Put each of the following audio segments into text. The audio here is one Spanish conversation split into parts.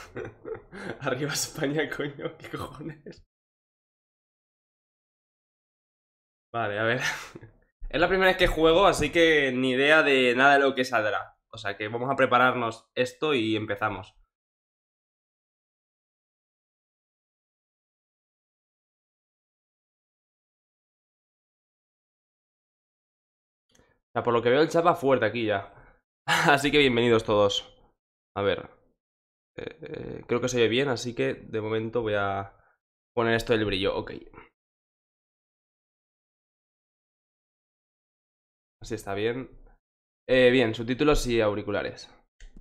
Arriba España, coño, ¿qué cojones? Vale, a ver. Es la primera vez que juego, así que ni idea de nada de lo que saldrá. O sea que vamos a prepararnos esto y empezamos. O sea, por lo que veo el chat va fuerte aquí ya. Así que bienvenidos todos. A ver. Creo que se ve bien, así que de momento voy a poner esto del brillo. Ok. Así está bien. Bien, subtítulos y auriculares.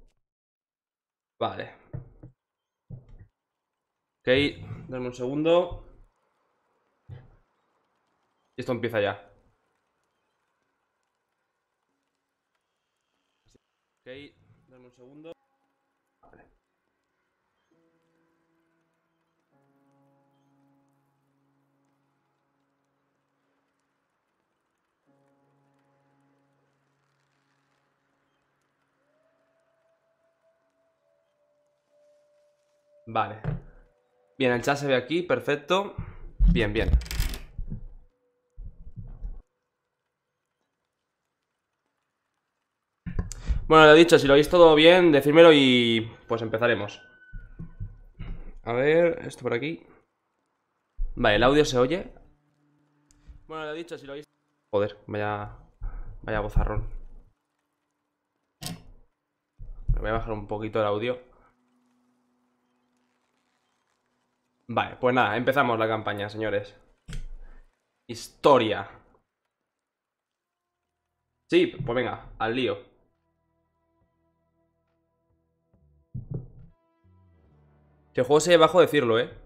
Vale. Ok, dame un segundo. Y esto empieza ya. Ok, dame un segundo. Vale. Vale. Bien, el chat se ve aquí, perfecto. Bien, bien. Bueno, lo dicho, si lo veis todo bien, decídmelo y pues empezaremos. A ver, esto por aquí. Vale, el audio se oye. Bueno, lo dicho, si lo veis... Joder, vaya bozarrón. Me voy a bajar un poquito el audio. Vale, pues nada, empezamos la campaña, señores. Historia. Sí, pues venga, al lío. Si el juego se ve bajo, decirlo, ¿eh?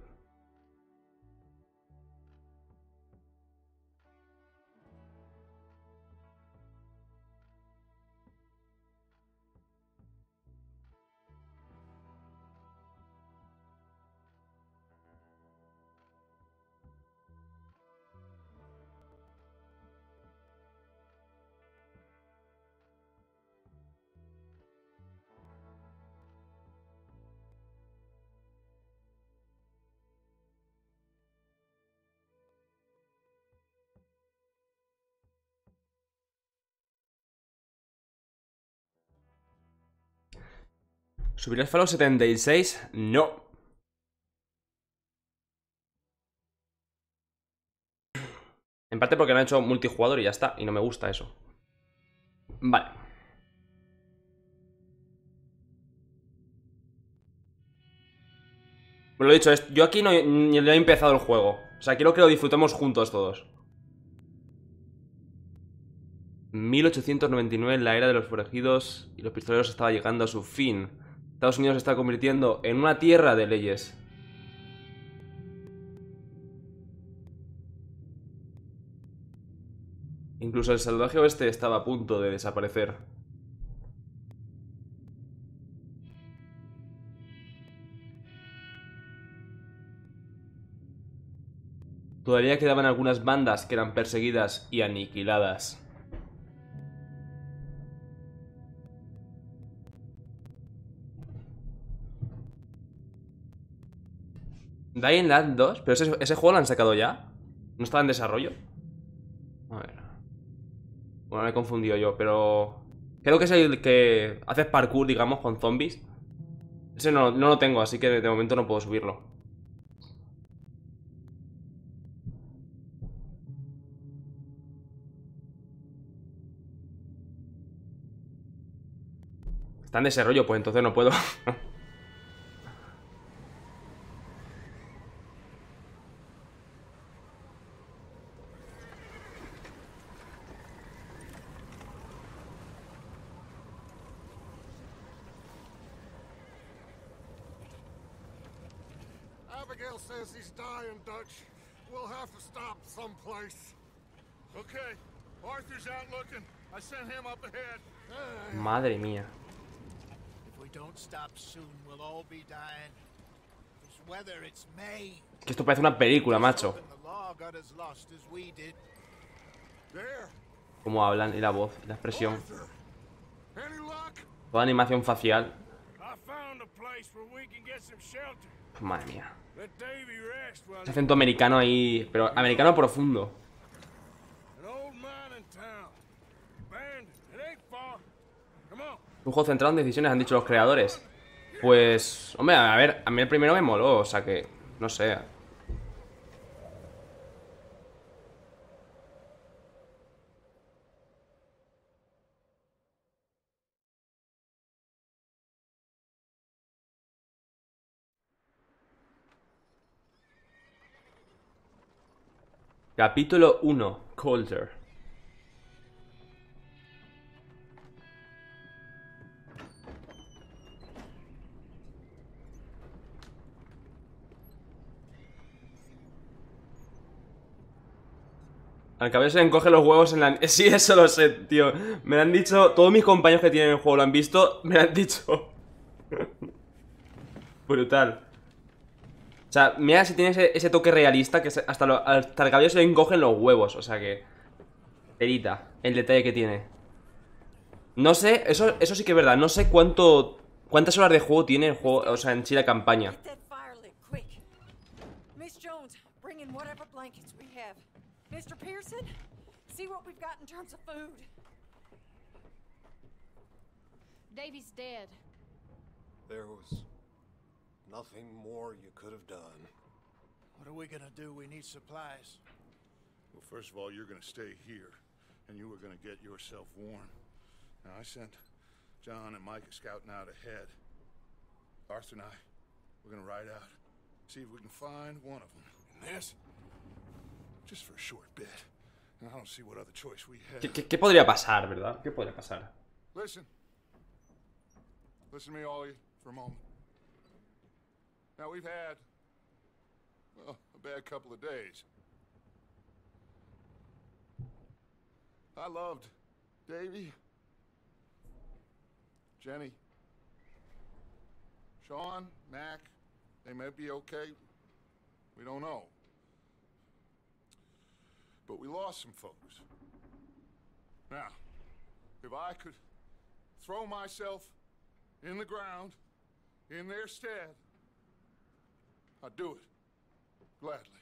¿Subir el Fallout 76? No. En parte porque no han hecho multijugador y ya está. Y no me gusta eso. Vale. Bueno, lo dicho, yo aquí no ni he empezado el juego. O sea, quiero que lo disfrutemos juntos todos. 1899, la era de los forajidos y los pistoleros estaba llegando a su fin. Estados Unidos se está convirtiendo en una tierra de leyes. Incluso el salvaje oeste estaba a punto de desaparecer. Todavía quedaban algunas bandas que eran perseguidas y aniquiladas. Dying Light 2, pero ese juego lo han sacado ya. ¿No estaba en desarrollo? A ver. Bueno, me he confundido yo, pero... Creo que es el que haces parkour, digamos, con zombies. Ese no lo tengo, así que de momento no puedo subirlo. Está en desarrollo, pues entonces no puedo. Abigail says he's dying, Dutch. We'll have to stop someplace. Okay. Arthur's out looking. I sent him up ahead. Madre mía. If we don't stop soon, we'll all be dying. This weather, it's May. Que esto parece una película, macho. The law got as lost as we did. There. Cómo hablan y la voz, y la expresión. Arthur. Any luck? Toda animación facial. I I found a place where we can get some shelter. Madre mía. Let Davy rest while Ese acento americano ahí, pero americano profundo. an old mine in town. Abandoned. It ain't far. Come on. Un juego centrado en decisiones, han dicho los creadores. Pues, hombre, a ver, a mí el primero me moló, o sea que, no sé. Capítulo 1, Coulter. Al cabello se le encoge los huevos en la... Sí, eso lo sé, tío. Me lo han dicho... Todos mis compañeros que tienen el juego lo han visto. Me lo han dicho. Brutal. O sea, mira si tiene ese toque realista que hasta el cabello se le encogen los huevos. O sea que... Perita, el detalle que tiene. No sé, eso sí que es verdad. No sé cuántas horas de juego tiene el juego, o sea, en sí la campaña. Get that fire lit, quick. Miss Jones, bring in whatever blankets we have. Mr. Pearson, see what we've got in terms of food. Davy's dead. There was nothing more you could have done. What are we gonna do? We need supplies. Well, first of all, you're gonna stay here, and you were gonna get yourself warm. Now, I sent John and Micah scouting out ahead. Arthur and I, we're gonna ride out, see if we can find one of them. And this, just for a short bit. And I don't see what other choice we have. ¿Qué podría pasar, verdad? ¿Qué podría pasar? Listen. Listen to me, all of you, for a moment. Now, we've had, well, a bad couple of days. I loved Davy, Jenny, Sean, Mac. They may be okay. We don't know. But we lost some folks. Now, if I could throw myself in the ground in their stead, I'd do it gladly.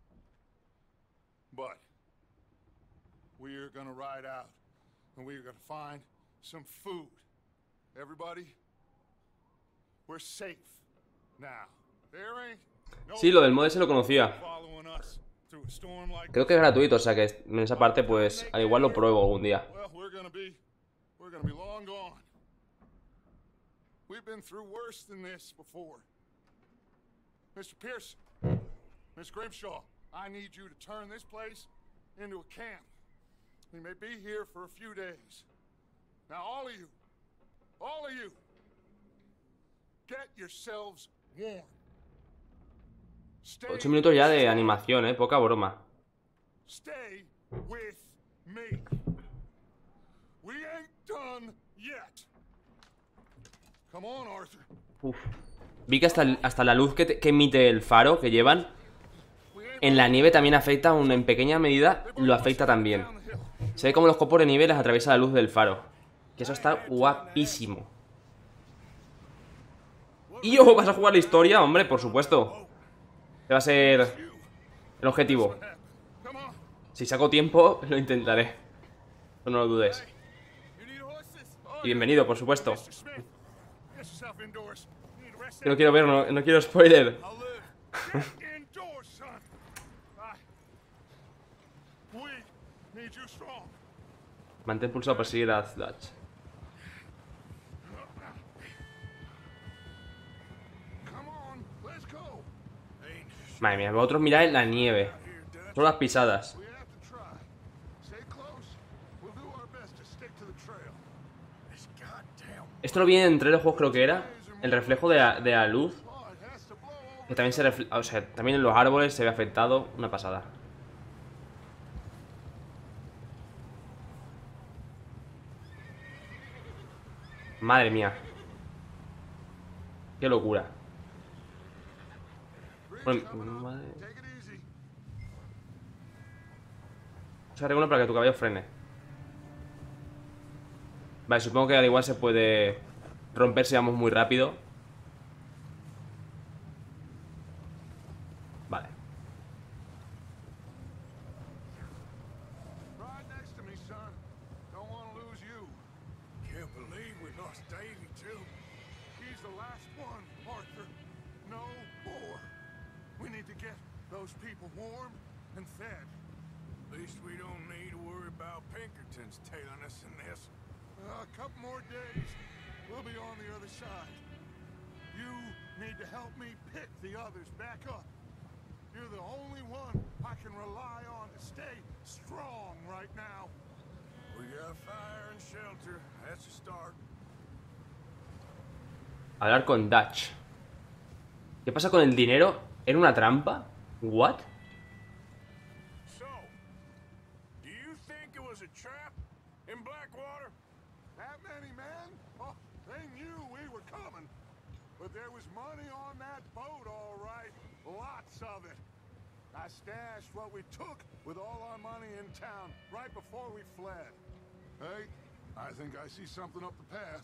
But we're gonna ride out and we're gonna find some food. Everybody, we're safe now. There ain't no Sí, lo del mod se lo conocía. following us through a storm like Creo que es gratuito, o sea que en esa parte pues al igual lo pruebo algún día. well, we're gonna be long gone. We've been through worse than this before. Mr. Pearson, Miss Grimshaw, I need you to turn this place into a camp. We may be here for a few days. Now, all of you, get yourselves warm. Stay 8 minutos ya de animación, poca broma. Stay with me. We ain't done yet. Come on, Arthur. Uf. Vi que hasta la luz que emite el faro que llevan en la nieve también afecta, en pequeña medida lo afecta también. Se ve como los copos de nieve les atraviesa la luz del faro. Que eso está guapísimo. Y yo, ¿vas a jugar la historia? Hombre, por supuesto. Que va a ser el objetivo. Come on. Si saco tiempo, lo intentaré. No lo dudes. You need horses? Y bienvenido, por supuesto. Mr. Smith, get yourself indoors. You need rest. Que no quiero ver, no quiero spoiler. I'll live. Get indoors, son. We need you strong. Mantén pulsado para seguir a Dutch. Come on, let's go. Madre mía, vosotros miráis la nieve. Son las pisadas. We have to try. Stay close. We'll do our best to stick to the trail. This goddamn Esto lo vi en 3 juegos, creo que era. El reflejo de la luz. blood has to blow over. Que también se refleja. O sea, también en los árboles se ve afectado. Una pasada. Madre mía. Qué locura. Bueno, madre... Take it easy. O sea, regulo para que tu cabello frene. Vale, supongo que al igual se puede romperse, vamos muy rápido. Vale. Right next to me, son. Don't want to lose you. Can't believe we lost Davy, too. He's the last one, Arthur. No more. We need to get those people warm and fed. At least we don't need to worry about Pinkertons tailing us in this. A couple more days. We'll be on the other side. You need to help me pick the others back up. You're the only one I can rely on to stay strong right now. We got fire and shelter. That's a start. Hablar con Dutch. ¿Qué pasa con el dinero? ¿Era una trampa? ¿What? So, do you think it was a trap in Blackwater? That many men? Oh, they knew we were coming. But there was money on that boat, all right. Lots of it. I stashed what we took with all our money in town right before we fled. Hey, I think I see something up the path.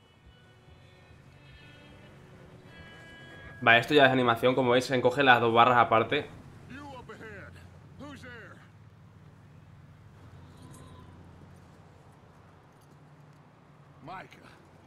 Vale, esto ya es animación. Como veis, se encoge las dos barras aparte. You up ahead. Who's there? Micah.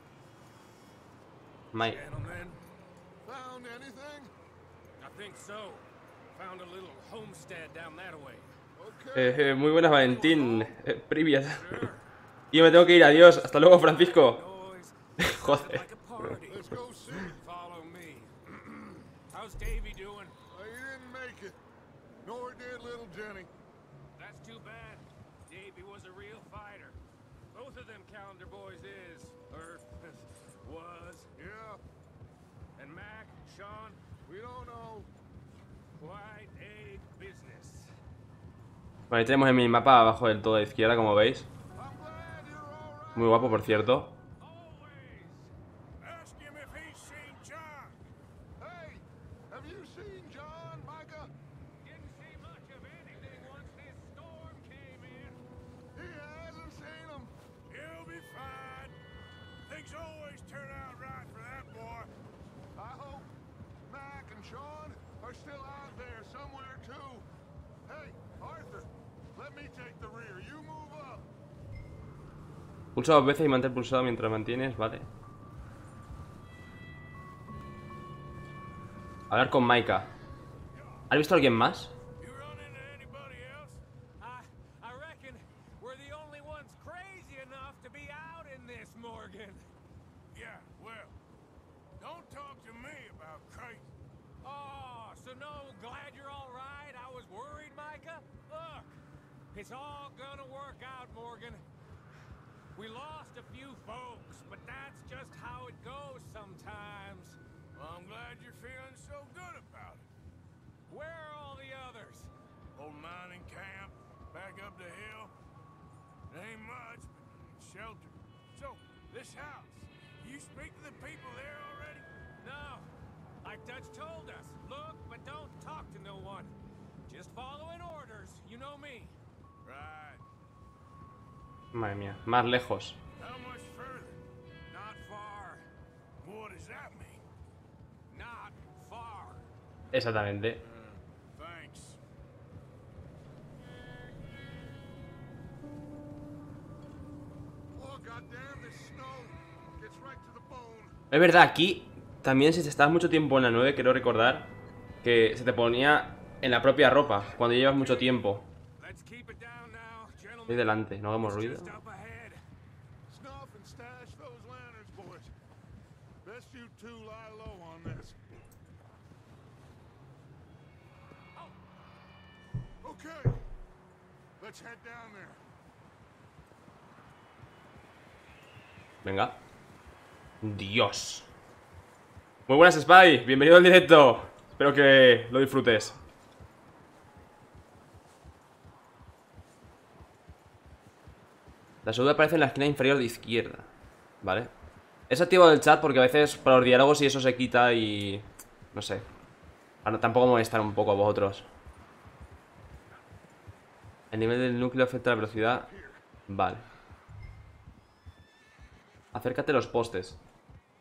Mike. Gentlemen, Found anything? I think so. Found a little homestead down that way. Okay. Muy buenas, Valentín. Privyet. Yo me tengo que ir, adiós. Hasta luego, Francisco. Noise. Joder. Like a party. Let's go see. Follow me. How's Davy doing? He didn't make it. Nor did little Jenny. That's too bad. Davy was a real fighter. Both of them Calendar boys is, or was. Yeah, And Mac, Sean, we don't know. quite a business. Vale, tenemos el minimapa abajo del todo a la izquierda, como veis. I'm glad you're all right. Muy guapo, por cierto. Always. ask him if he's seen John. Hey, have you seen John, Micah? Didn't see much of anything once this storm came in. He hasn't seen him. He'll be fine. Things always turn out right for that boy. I hope Mac and Sean are still out there somewhere too. Hey, Arthur, let me take the rear. You move up. Pulsa dos veces y mantén pulsado mientras mantienes, vale. Hablar con Maika. ¿Has visto a alguien más? You run into anybody else? I reckon we're the only ones crazy enough to be out in this, Morgan. Yeah, well, don't talk to me about crazy. Oh, so no, glad you're all right. I was worried, Micah. Look, it's all gonna work out, Morgan. We lost a few folks, but that's just how it goes sometimes. Well, I'm glad you're feeling so good about it. Where are all the others? Old mining camp, back up the hill. It ain't much, but it's shelter. So, this house, you speak to the people there already? No, like Dutch told us. Look, but don't talk to no one. Just following orders. You know me. Right. Madre mía, más lejos. How much further? Not far. What does that mean? Not far. Exactamente. Thanks. Oh, goddamn, this snow gets right to the bone. Es verdad, aquí también si te estabas mucho tiempo en la 9, quiero recordar que se te ponía en la propia ropa cuando llevas mucho tiempo. Let's keep it down now, Ahí gentlemen. delante, no hagamos ruido. Just up ahead. Snuff and stash those lanterns, boys. Best you two lie low on this. Okay, let's head down there. Venga. Dios. Muy buenas, Spy. Bienvenido al directo. Espero que lo disfrutes. La salud aparece en la esquina inferior de izquierda. Vale. Es activo del chat porque a veces para los diálogos y eso se quita y... No sé. Para tampoco molestar un poco a vosotros. El nivel del núcleo afecta la velocidad. Vale. Acércate a los postes.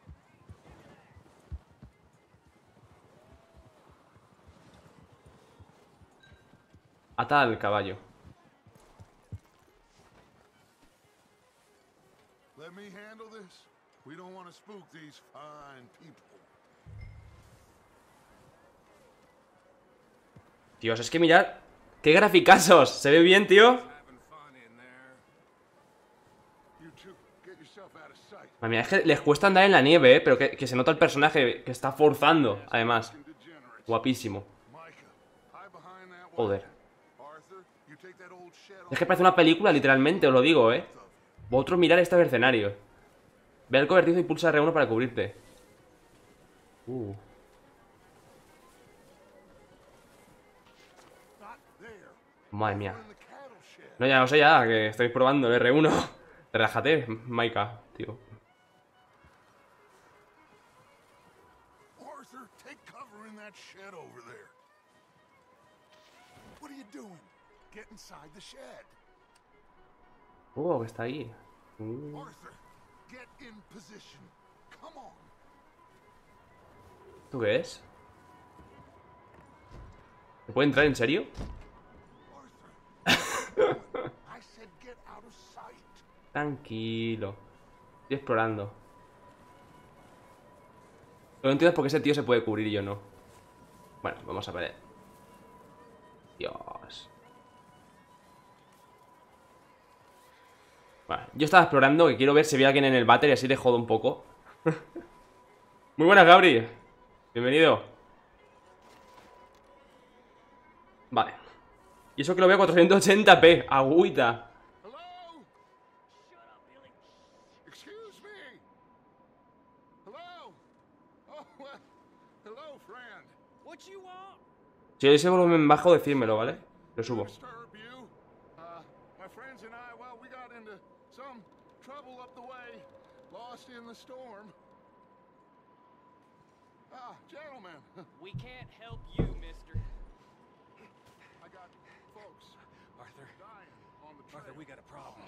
Ata al caballo. Let me handle this. We don't want to spook these fine people. Dios, es que mirad. ¡Qué graficazos! Se ve bien, tío. Having fun in there. You two, get yourself out of sight. Madre mía, es que les cuesta andar en la nieve, pero que se nota el personaje que está forzando, además. Degenerates. Guapísimo. Micah, hide behind that wall. Joder. Arthur, you take that old shed Es que parece una película, literalmente, os lo digo, Vosotros mirar este escenario. Ve al cobertizo y pulsa R1 para cubrirte. not there. Madre mía. In the cattle shed. No, ya no sé ya, que estoy probando el R1. Relájate, Maika, tío. Arthur, take cover in that shed over there. What are you doing? Get inside the shed. Que está ahí. Arthur, get in position. Come on. ¿Tú qué es? ¿Se puede entrar en serio? Arthur. I said get out of sight. Tranquilo. Estoy explorando. Lo que no entiendo es por qué ese tío se puede cubrir y yo no. Bueno, vamos a ver. Dios. Bueno, yo estaba explorando, que quiero ver si había alguien en el váter y así le jodo un poco. Muy buenas, Gabri. Bienvenido. Vale. Y eso que lo veo a 480p. Agüita. Hello? Shut up, Billy. Excuse me. Hello? Oh, well, hello, friend. What you want? Si ese volumen bajo, decírmelo, ¿vale? Lo subo. Disturb you. My friends and I, well, we got into some trouble up the way. Lost in the storm. Ah, gentlemen. We can't help you, mister. I got folks Arthur, dying on the trail. Arthur, we got a problem.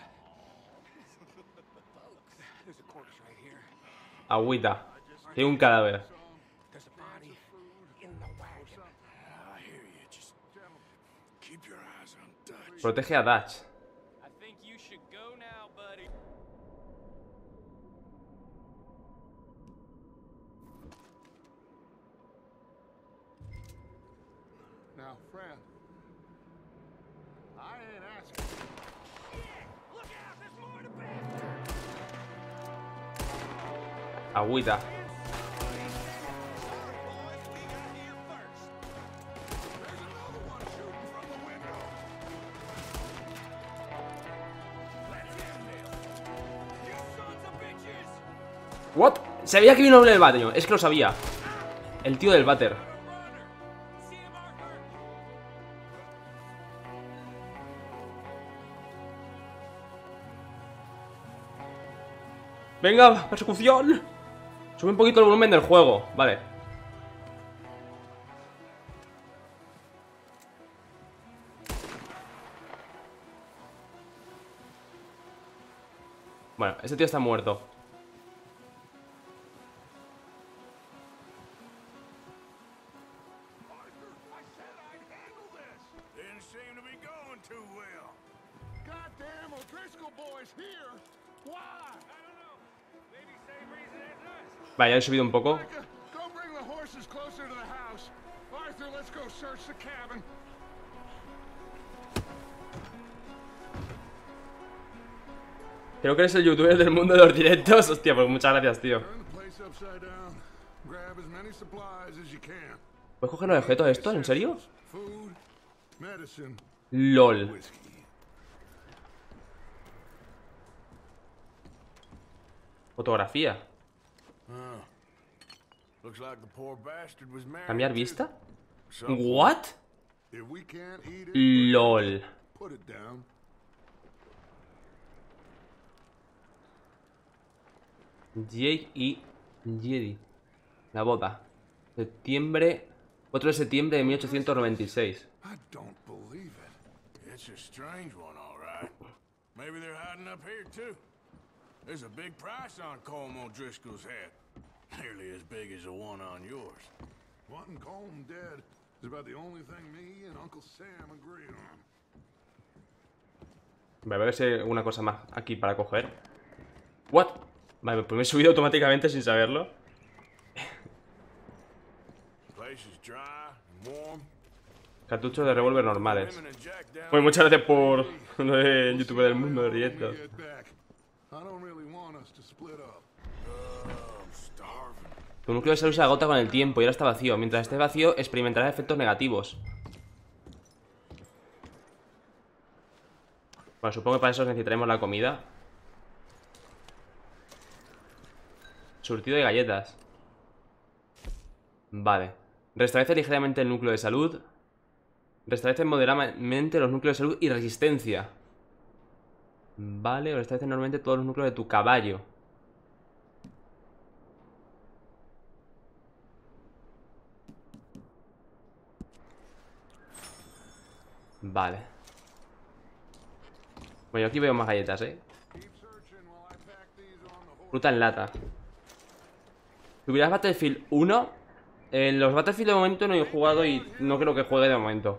Folks, there's a corpse right here. Agüita. Hay un cadáver. There's a body in the wagon. I hear you. Just keep your eyes on Dutch. Protege a Dutch. I think you should go now, buddy. Now, friend, I ain't asking. Look out, there's more to be. Agüita. What? Sabía que vino el del váter. Es que lo sabía. El tío del váter. Venga, persecución. Sube un poquito el volumen del juego. Vale. Bueno, ese tío está muerto. Didn't seem to be going too well. Goddamn O'Driscoll boys here. Why? I don't know. Maybe same reason as us. Vale, ya he subido un poco. Micah, go bring the horses closer to the house. Arthur, let's go search the cabin. Creo que eres el youtuber del mundo de los directos. Hostia, pues muchas gracias, tío. Turn the place upside down. Grab as many supplies as you can. ¿Puedes coger los objetos estos? ¿En serio? Food, medicine, LOL. whiskey. Fotografía. Looks like the poor bastard was married. ¿Cambiar vista? Some- ¿What? If we can't eat it, LOL. put it down. Jake y Jedi. La boda. Septiembre. 4 de septiembre de 1896. I don't believe it. It's a strange one, all right. Maybe they're hiding up here, too. There's a big price on Colm O'Driscoll's head. Nearly as big as the one on yours. Wanting Colm dead is about the only thing me and Uncle Sam agree on. Voy a ver si hay alguna cosa más aquí para coger. ¿What? Vale, pues me he subido automáticamente sin saberlo. Place is dry and warm. Cartuchos de revólver normales. Women and Jack down. Pues muchas gracias por lo de YouTube del mundo, Rieto. Get back. I don't really want us to split up. I'm starving. Tu núcleo de salud se agota con el tiempo y ahora está vacío. Mientras esté vacío, experimentarás efectos negativos. Bueno, supongo que para eso necesitaremos la comida. Surtido de galletas. Vale. Restablece ligeramente el núcleo de salud. Restablece moderadamente los núcleos de salud y resistencia. Vale, restablece enormemente todos los núcleos de tu caballo. Vale. Bueno, yo aquí veo más galletas, Fruta en lata. ¿Subirás Battlefield 1? En los Battlefield de momento no he jugado y no creo que juegue de momento.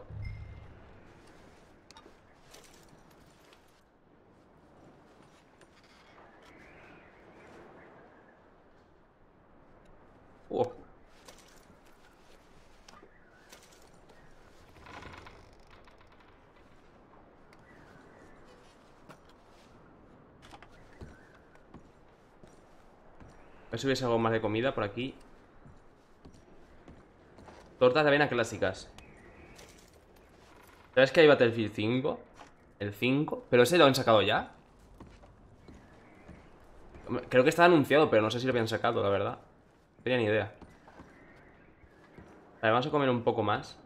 A ver si hubiese algo más de comida por aquí. Tortas de avena clásicas. ¿Sabes que hay Battlefield 5? El 5. ¿Pero ese lo han sacado ya? Creo que estaba anunciado, pero no sé si lo habían sacado, la verdad. No tenía ni idea. Vale, vamos a comer un poco más.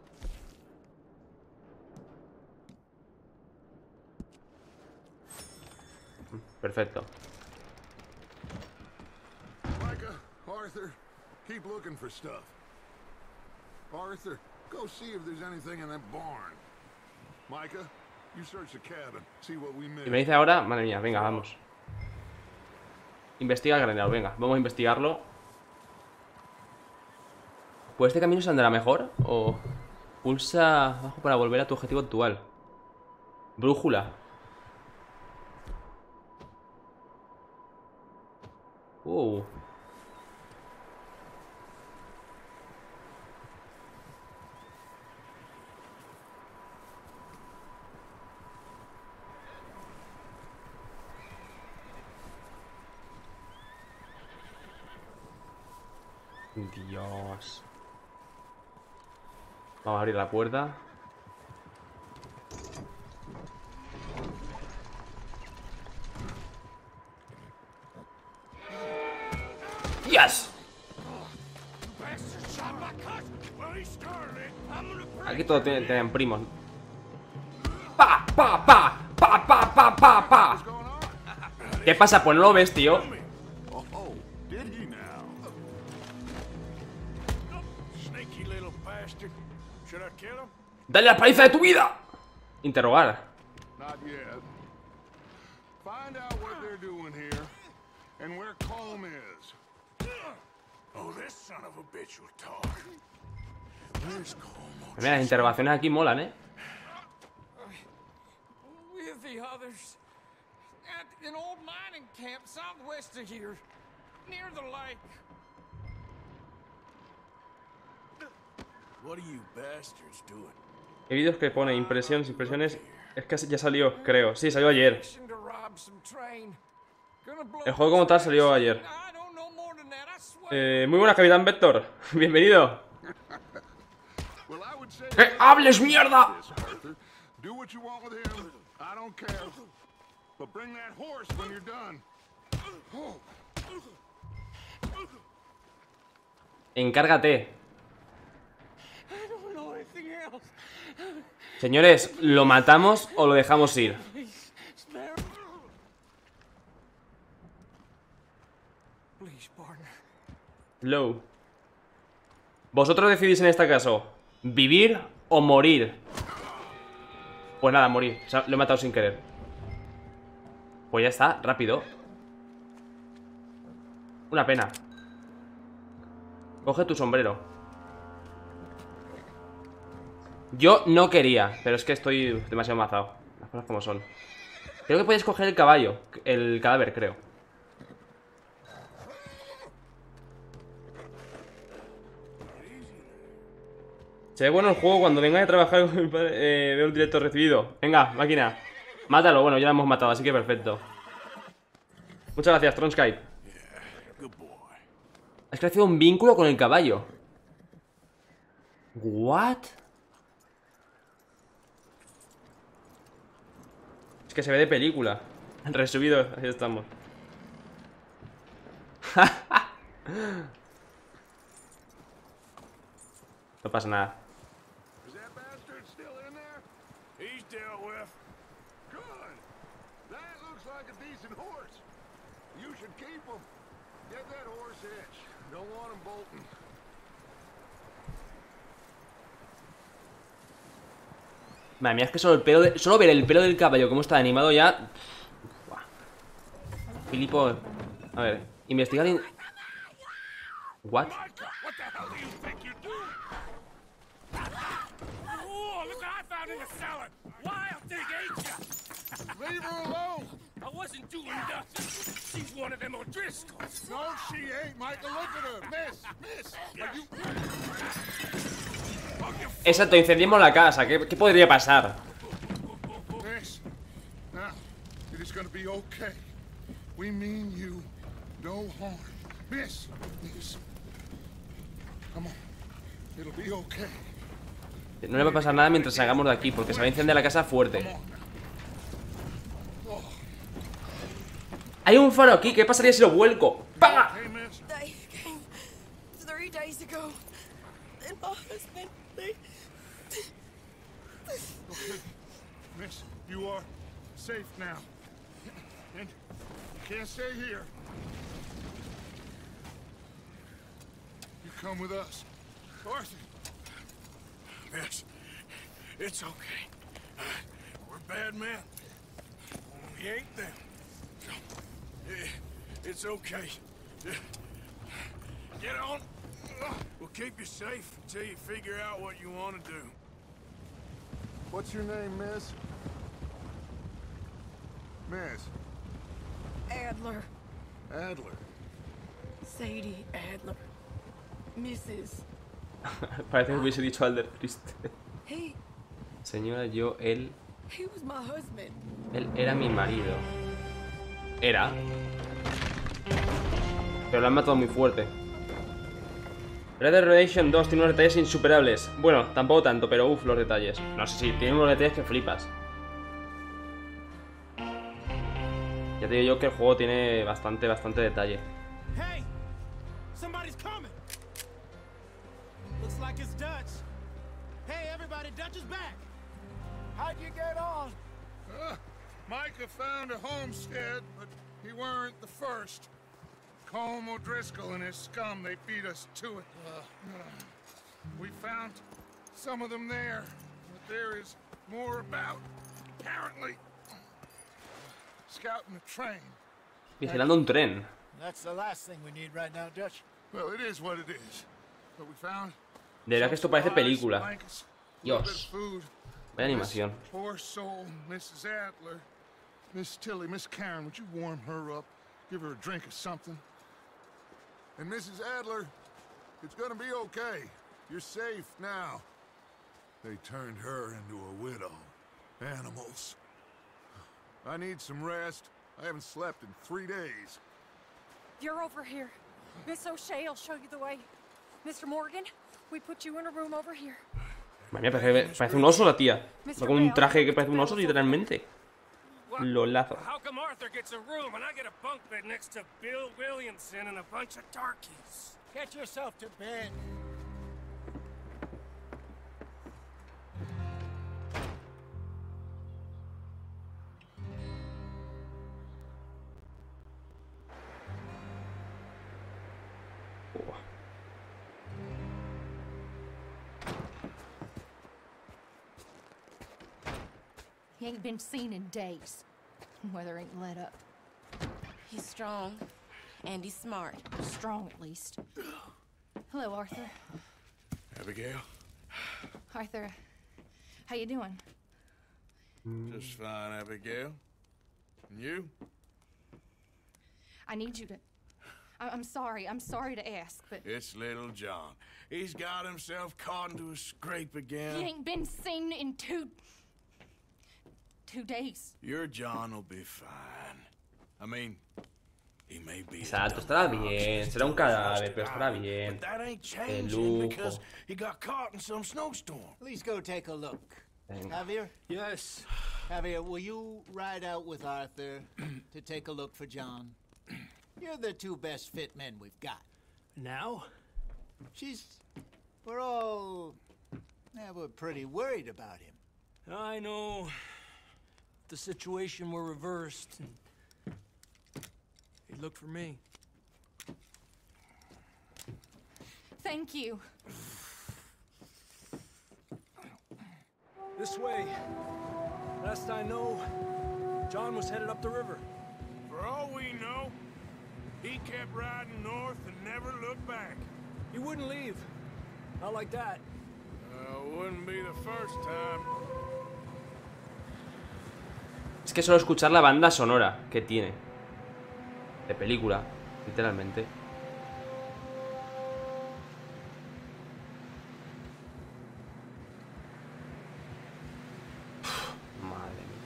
Perfecto. Micah, Arthur, keep looking for stuff. Arthur, go see if there's anything in that barn. Micah, you search the cabin, see what we missed. Y me dice ahora, madre mía, venga, vamos. Investiga el granero, venga, vamos a investigarlo. ¿Pues este camino se andará mejor? O pulsa abajo para volver a tu objetivo actual. Brújula. Dios. Vamos a abrir la puerta. ¡Yes! Aquí todo tienen primos. ¡Pa! ¡Pa! ¡Pa! ¡Pa! ¡Pa! ¡Pa! ¡Pa! ¡Pa! ¿Qué pasa? Pues no lo ves, tío. Oh, did he now? Sneaky little bastard. Should I kill him? ¡Dale la paliza de tu vida! Interrogar. Not yet. Find out what they're doing here and where Colm is. Oh, this son of a bitch will talk. Where's Colm? Mira, las interrogaciones aquí molan, With the others. At an old mining camp southwest of here. Near the lake. What are you bastards doing? Hay vídeos que pone impresiones. Es que ya salió, creo. Sí, salió ayer. Fishing to rob some train. Gonna blow El juego como tal salió ayer. I don't know more than that, I swear. Muy buenas, Capitán Vector. Bienvenido. Well, I would say ¡Que hables, mierda! this, Arthur. Do what you want with him. I don't care. But bring that horse when you're done. Encárgate. I don't know anything else. Señores, ¿lo matamos o lo dejamos ir? Please, spare me. Please, partner. Low. Vosotros decidís en este caso, ¿vivir o morir? Pues nada, morir. O sea, lo he matado sin querer. Pues ya está, rápido. Una pena. Coge tu sombrero. Yo no quería, pero es que estoy demasiado mazado. Las cosas como son. Creo que puedes coger el caballo. El cadáver, creo. Se ve bueno el juego. Cuando venga a trabajar con mi padre, veo el directo recibido. Venga, máquina. Mátalo. Bueno, ya lo hemos matado, así que perfecto. Muchas gracias, Tronskype. Has crecido un vínculo con el caballo. ¿What? Es que se ve de película. Resubido, ahí estamos. No pasa nada. Is that bastard still in there? He's dealt with. Good. That looks like a decent horse. You should keep him. Get that horse hitched. Don't want him bolting. Madre mía, es que solo el pelo de... Solo ver el pelo del caballo, cómo está animado ya... Buah. Filipo... A ver, investigar... What? Micah, what the hell do you think you're doing? Oh, look what I found in the cellar. Wild thing, ain't ya? Leave her alone. I wasn't doing nothing. She's one of them O'Driscolls. No, she ain't, Michael. Look at her. Miss. Are you... Exacto, incendiemos la casa. ¿Qué podría pasar? Miss. Now, it is gonna be okay. We mean you no harm. Miss. Come on. It'll be okay. No le va a pasar nada mientras salgamos de aquí, porque se va a incendiar la casa fuerte. Hay un faro aquí, ¿qué pasaría si lo vuelco? ¡Pah! Hey, miss. They came 3 days ago. And my husband, they... Okay. Miss, you are safe now. And you can't stay here. You come with us. Arthur. Miss, it's okay. We're bad men. We ain't them. It's okay. Get on. We'll keep you safe until you figure out what you want to do. What's your name, miss? Miss. Adler. Adler. Sadie Adler. Mrs. Parece que hubiese dicho Alder triste. He Señora, él was my husband. Él era mi marido. Era. Pero lo han matado muy fuerte. Red Dead Redemption 2 tiene unos detalles insuperables. Bueno, tampoco tanto, pero uff, los detalles. No sé si tiene unos detalles que flipas. Ya te digo yo que el juego tiene bastante detalle. Hey! Somebody's coming! Looks like it's Dutch. Hey, everybody, Dutch is back! How'd you get on? Micah found a homestead, but he weren't the first. Colm O'Driscoll and his scum, they beat us to it. We found some of them there, but there is more about, apparently. Scouting a train. Vigilando un tren. That's the last thing we need right now, Dutch. Well, it is what it is. But we found De verdad que esto parece película. blankets, a little bit Dios. of food. Vaya animación. This poor soul, Mrs. Adler. Miss Tilly, Miss Karen, would you warm her up? Give her a drink or something? And Mrs. Adler, it's gonna be okay. You're safe now. They turned her into a widow. Animals. I need some rest. I haven't slept in 3 days. You're over here. Miss O'Shea will show you the way. Mr. Morgan, we put you in a room over here. Madre mía, parece un oso la tía. Va con un traje que parece un oso literalmente. Lolazo. How come Arthur gets a room and I get a bunk bed next to Bill Williamson and a bunch of darkies? Get yourself to bed. He ain't been seen in days. Weather ain't let up. He's strong, and he's smart. Strong, at least. Hello, Arthur. Abigail? Arthur, how you doing? Just fine, Abigail. And you? I need you to... I'm sorry to ask, but... It's little John. He's got himself caught into a scrape again. He ain't been seen in 2 days. Your John will be fine. I mean, he may be... Exacto, estará bien. Será un cadáver, pero estará bien. But that ain't De changing lujo. because he got caught in some snowstorm. Please go take a look. Venga. Javier? Yes. Javier, will you ride out with Arthur to take a look for John? You're the 2 best fit men we've got. Now? We're all... Yeah, we're pretty worried about him. I know. If the situation were reversed, and he'd look for me. Thank you. This way. Last I know, John was headed up the river. For all we know, he kept riding north and never looked back. He wouldn't leave. Not like that. Wouldn't be the first time. Es que solo escuchar la banda sonora que tiene. De película, literalmente. Madre mía.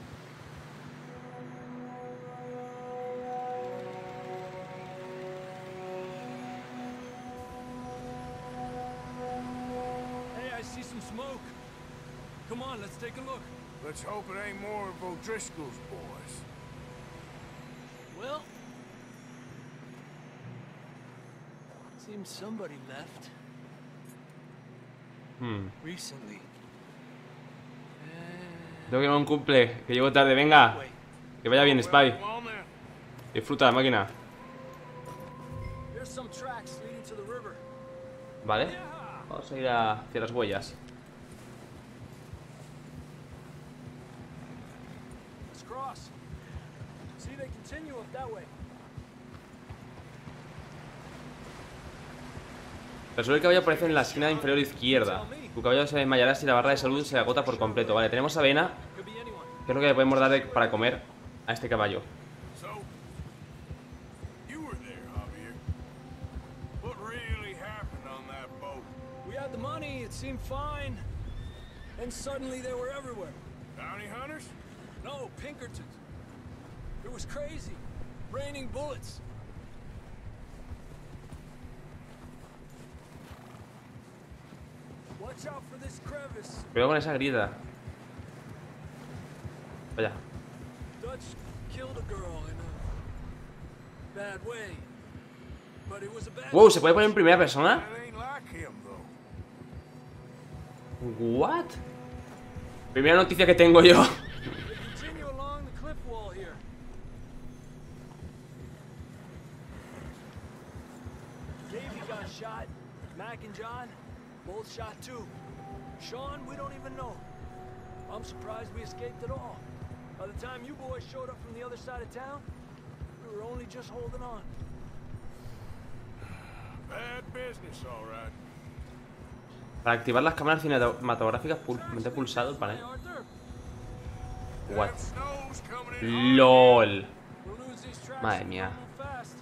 Hey, I see some smoke. Come on, let's take a look. Let's hope it ain't more of O'Driscoll's boys. Well... seems somebody left. Recently. Tengo que ir a un cumple, que llego tarde, venga. Que vaya bien, Spy. Come on then. Disfruta la máquina. There's some tracks leading to the river. Vale. Vamos a ir hacia las huellas. Let's cross. See, they continue up that way. Resuelve el caballo aparece en la esquina inferior izquierda. Tu caballo se desmayará si la barra de salud se agota por completo. Vale, tenemos avena. Could be anyone. ¿Qué es lo que le podemos dar para comer a este caballo? So, you were there, Javier. What really happened on that boat? We had the money, it seemed fine. And suddenly they were everywhere. Bounty hunters? No, Pinkertons. It was crazy. Raining bullets. Watch out for this crevice. Cuidado con esa grieta. Vaya. Dutch killed a girl in a bad way. But it was a bad... Wow, ¿se puede poner en primera persona? That ain't like him, though. What? Primera noticia que tengo yo. They continue along the cliff wall here. Davey got shot. Mac and John, both shot too. Sean, we don't even know. I'm surprised we escaped at all. By the time you boys showed up from the other side of town, we were only just holding on. Bad business, all right. Para activar las cámaras cinematográficas, mantén pulsado el panel. Hey, Arthur, What? That snow's coming in. LOL. we'll lose these tracks Madre if we mía. don't move fast.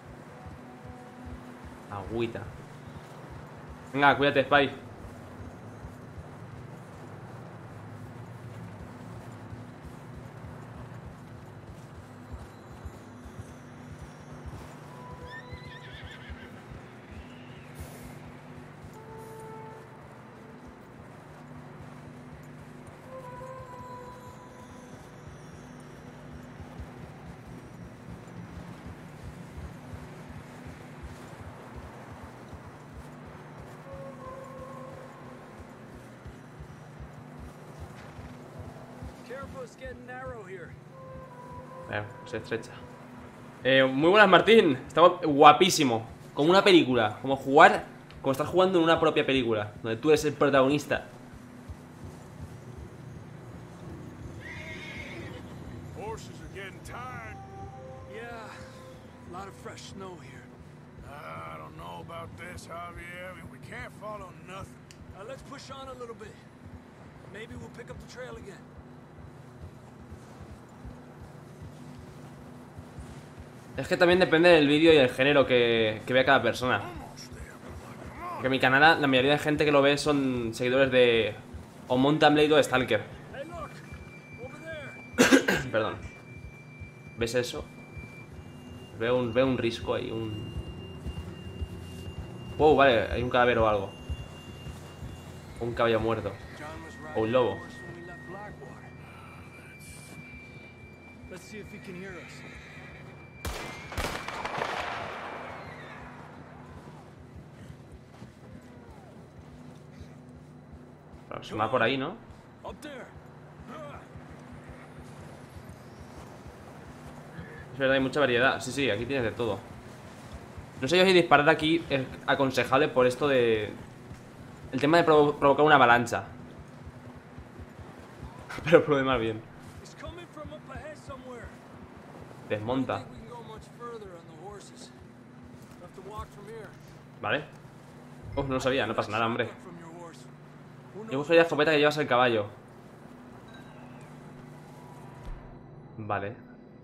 Agüita. Venga, cuídate, Spy. Careful, it's getting narrow here. Se estrecha. Muy buenas, Martín. Está guapísimo. Como una película. Como jugar. Como estar jugando en una propia película. Donde tú eres el protagonista. Horses are getting tired. Yeah, a lot of fresh snow here. I don't know about this, Javier. I mean, we can't follow nothing. Let's push on a little bit. Maybe we'll pick up the trail again. Es que también depende del vídeo y el género que vea cada persona. Porque mi canal, la mayoría de gente que lo ve son seguidores de o Mountain Blade o de Stalker. Perdón. ¿Ves eso? Veo un risco ahí, Wow, vale, hay un cadáver o algo. Un caballo muerto. O un lobo. Se va por ahí, ¿no? Es verdad, hay mucha variedad. Sí, sí, aquí tienes de todo. No sé yo si disparar aquí es aconsejable por esto de... El tema de provocar una avalancha. Pero el problema es bien. Desmonta. Vale. Uf, no lo sabía, no pasa nada, hombre. Yo cogería la escopeta que llevas el caballo. Vale.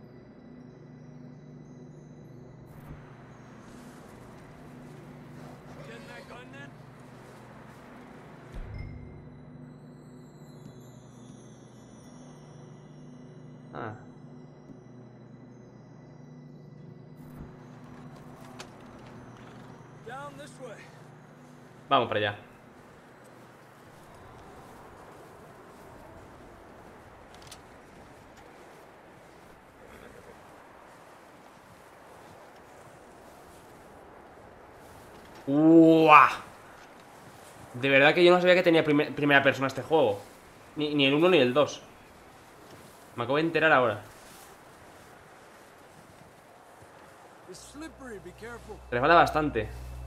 Ah. Vamos para allá. ¡Uah! De verdad que yo no sabía que tenía primera persona este juego. Ni el 1 ni el 2. Me acabo de enterar ahora. Te resbala bastante.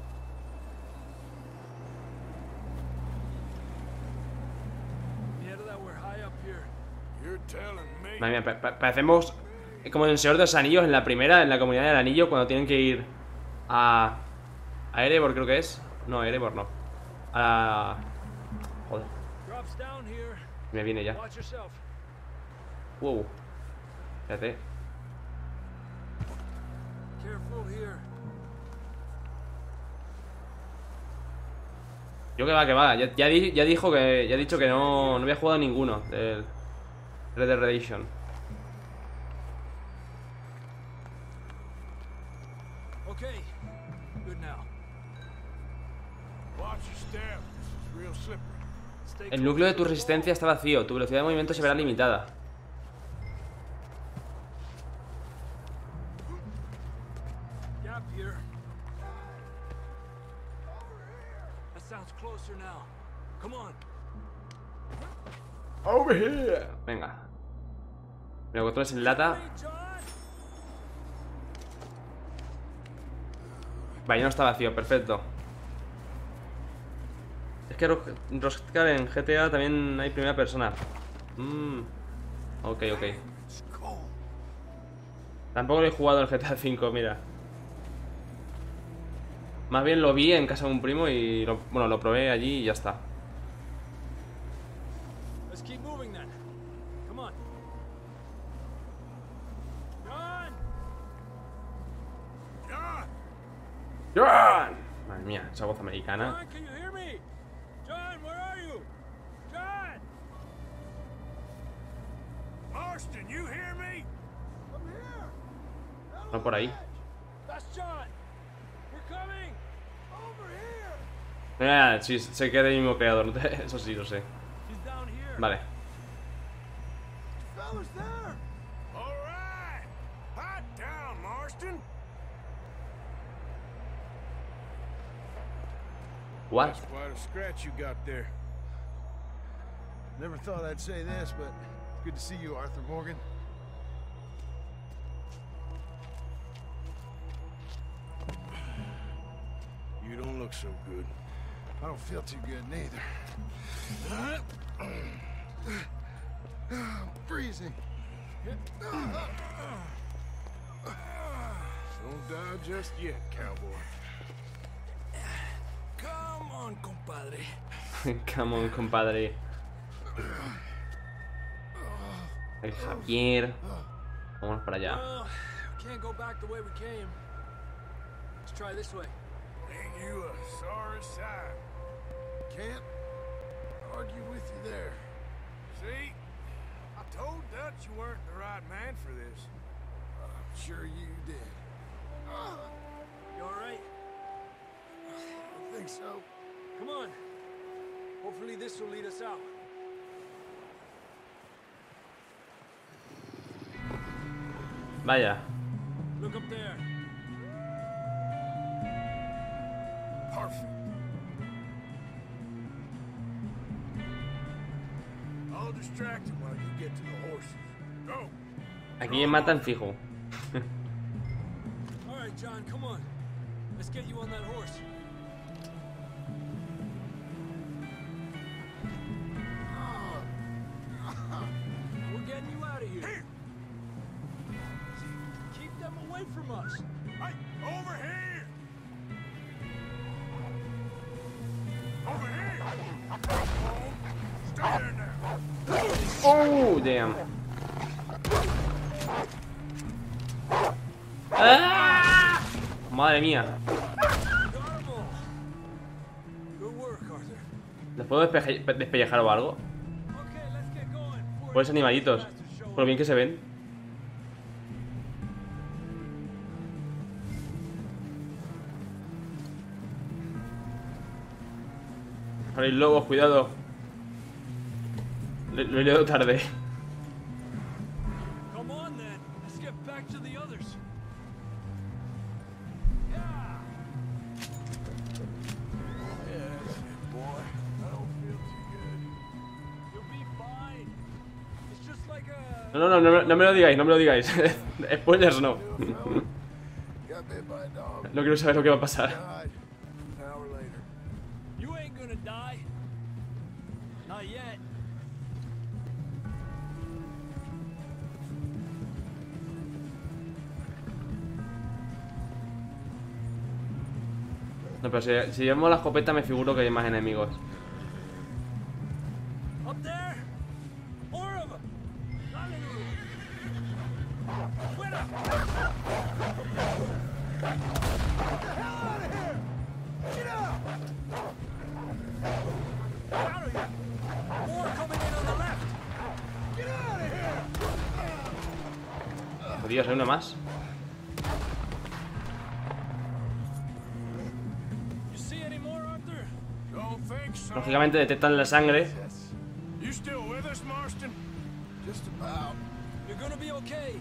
Madre mía, parecemos como en el Señor de los Anillos, en la primera, en la Comunidad del Anillo, cuando tienen que ir a Erebor, creo que es. No, Erebor no. Joder. Me viene ya. Wow. Fíjate. Yo que va. Ya dijo que. Ya ha dicho que no había jugado ninguno del Red Dead Redemption. El núcleo de tu resistencia está vacío. Tu velocidad de movimiento se verá limitada. Over here. Venga. Mira, botones en lata. Vale, ya no está vacío, perfecto. Es que Rockstar en GTA también hay primera persona. Ok. Tampoco lo he jugado en el GTA V, mira. Más bien lo vi en casa de un primo y lo probé allí y ya está. ¡John! Madre mía, esa voz americana. No por ahí. Sí, sé que es del mismo creador. Eso sí, lo sé. Vale. What? That's quite a scratch you got there. Never thought I'd say this, but it's good to see you, Arthur Morgan. You don't look so good. I don't feel too good neither. I'm freezing. Don't die just yet, cowboy. Come on, compadre. Come on, compadre. El Javier. Vamos para allá. can't go back the way we came. Let's try this way. Ain't you a sorry sight? Can't argue with you there. See? I told Dutch you weren't the right man for this. I'm sure you did. You alright? I think so. Come on. Hopefully this will lead us out. Vaya. Look up there. Perfect. I'll distract him while you get to the horses. Go. Aquí me matan fijo. Alright, John, come on. Let's get you on that horse. We're getting you out of here. Keep them away from us. Hey, over here! Over here! Stay there now. Oh, damn. ¡Ah! Madre mía. Good work, Arthur. ¿Les puedo despellejar o algo? Okay, let's get going. Pues animalitos. Por lo bien que se ven. Ahora hay lobos, cuidado. Lo he leído tarde. Come on then. Let's get back to the others. Yes, boy. I don't feel too good. You'll be fine. It's just like a... No me lo digáis, no me lo digáis. Spoilers no. Got bit by a dog. No quiero saber lo que va a pasar. Died an hour later. You ain't gonna die. Not yet. No, pero si llevamos la escopeta me figuro que hay más enemigos. Up there? More of them. Hallelujah. Fuera. Get the hell out of here! Get out! Out of here. More coming in on the left. Get out of here! Oh, Dios, hay uno más. You see any more, Arthur? Don't think so. Lógicamente detectan la sangre. You still with us, Marston? Just about. You're gonna be okay.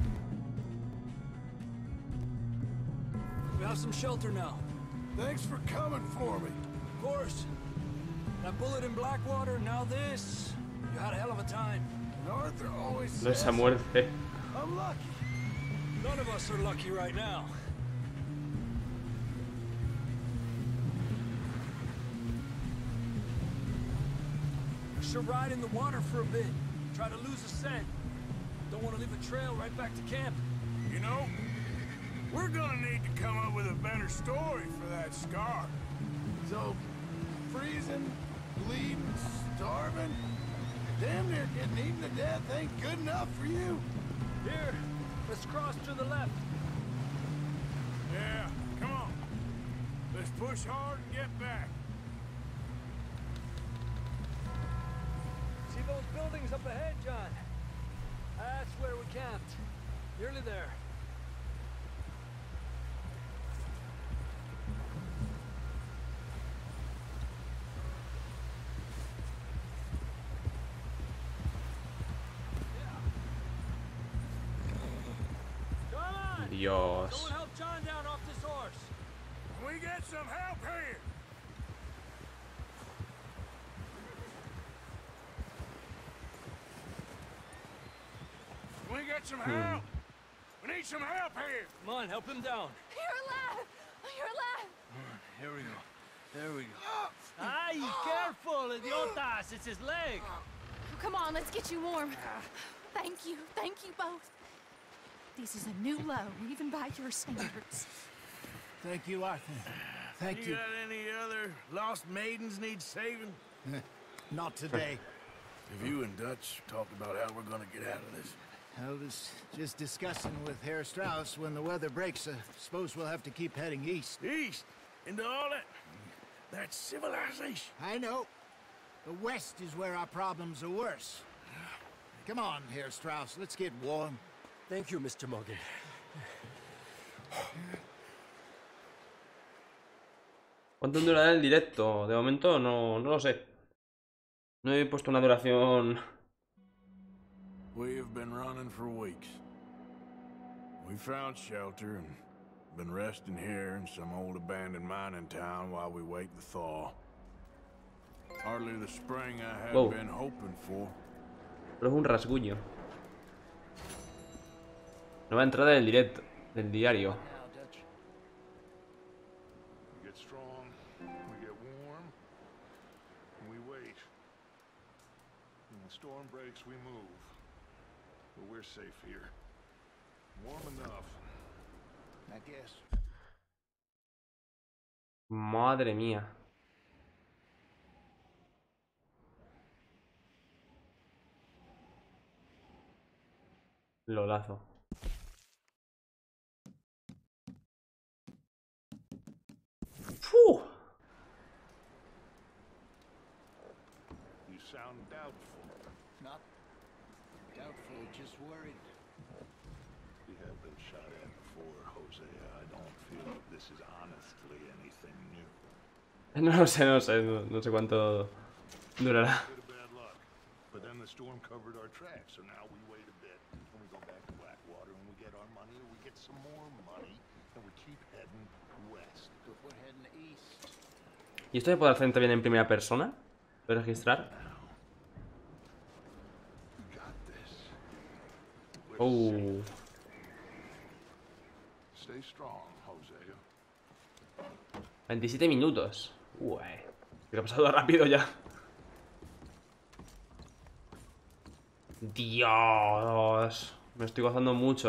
We have some shelter now. Thanks for coming for me. Of course. That bullet in Blackwater, now this. You had a hell of a time. And Arthur always No says esa muerte. I'm lucky. None of us are lucky right now. We should ride in the water for a bit. Try to lose a scent. Don't want to leave a trail right back to camp. You know, we're gonna need to come up with a better story for that scar. So, freezing, bleeding, starving, damn near getting eaten to death ain't good enough for you. Here, let's cross to the left. Yeah, come on. Let's push hard and get back. See those buildings up ahead, John? That's where we camped. Nearly there. Come on! Dios. Someone help John down off this horse. Can we get some help here? Can we get some help? We need some help here. Come on, help him down. You're alive! You're alive! Here we go. There we go. Ay, careful, idiotas! It's his leg. Come on, let's get you warm. Thank you both. This is a new low, even by your standards. Thank you, Arthur. Thank you. Got any other lost maidens need saving? Not today. Have you and Dutch talked about how we're gonna get out of this? I was just discussing with Herr Strauss when the weather breaks. Suppose we'll have to keep heading east. East? Into all that civilization? I know. The west is where our problems are worse. Come on, Herr Strauss, let's get warm. Thank you, Mr. Morgan. ¿Cuánto durará el directo? De momento no lo sé. No he puesto una duración. We have been running for weeks. We found shelter and been resting here in some old abandoned mining town while we wait the thaw. Hardly the spring I had been hoping for. Pero es un rasguño. Nueva entrada del directo, del diario. We get strong, we get warm, and we wait. When the storm breaks, we move. But we're safe here. Warm enough, I guess. Madre mía. Lolazo. You sound doubtful. Not doubtful, just worried. We have been shot at before, Jose. I don't feel that this is honestly anything new. No sé cuánto durará. Bit of bad luck. But then the storm covered our tracks, so now we wait a bit, and we go back to Blackwater, and we get our money, and we get some more money, and we keep heading west. But we're heading east. ¿Y esto se puede hacer también en primera persona? ¿Puedo registrar? Oh. Stay strong, Jose. 27 minutos. Uy. Que lo he pasado rápido ya. Dios. Me estoy gozando mucho,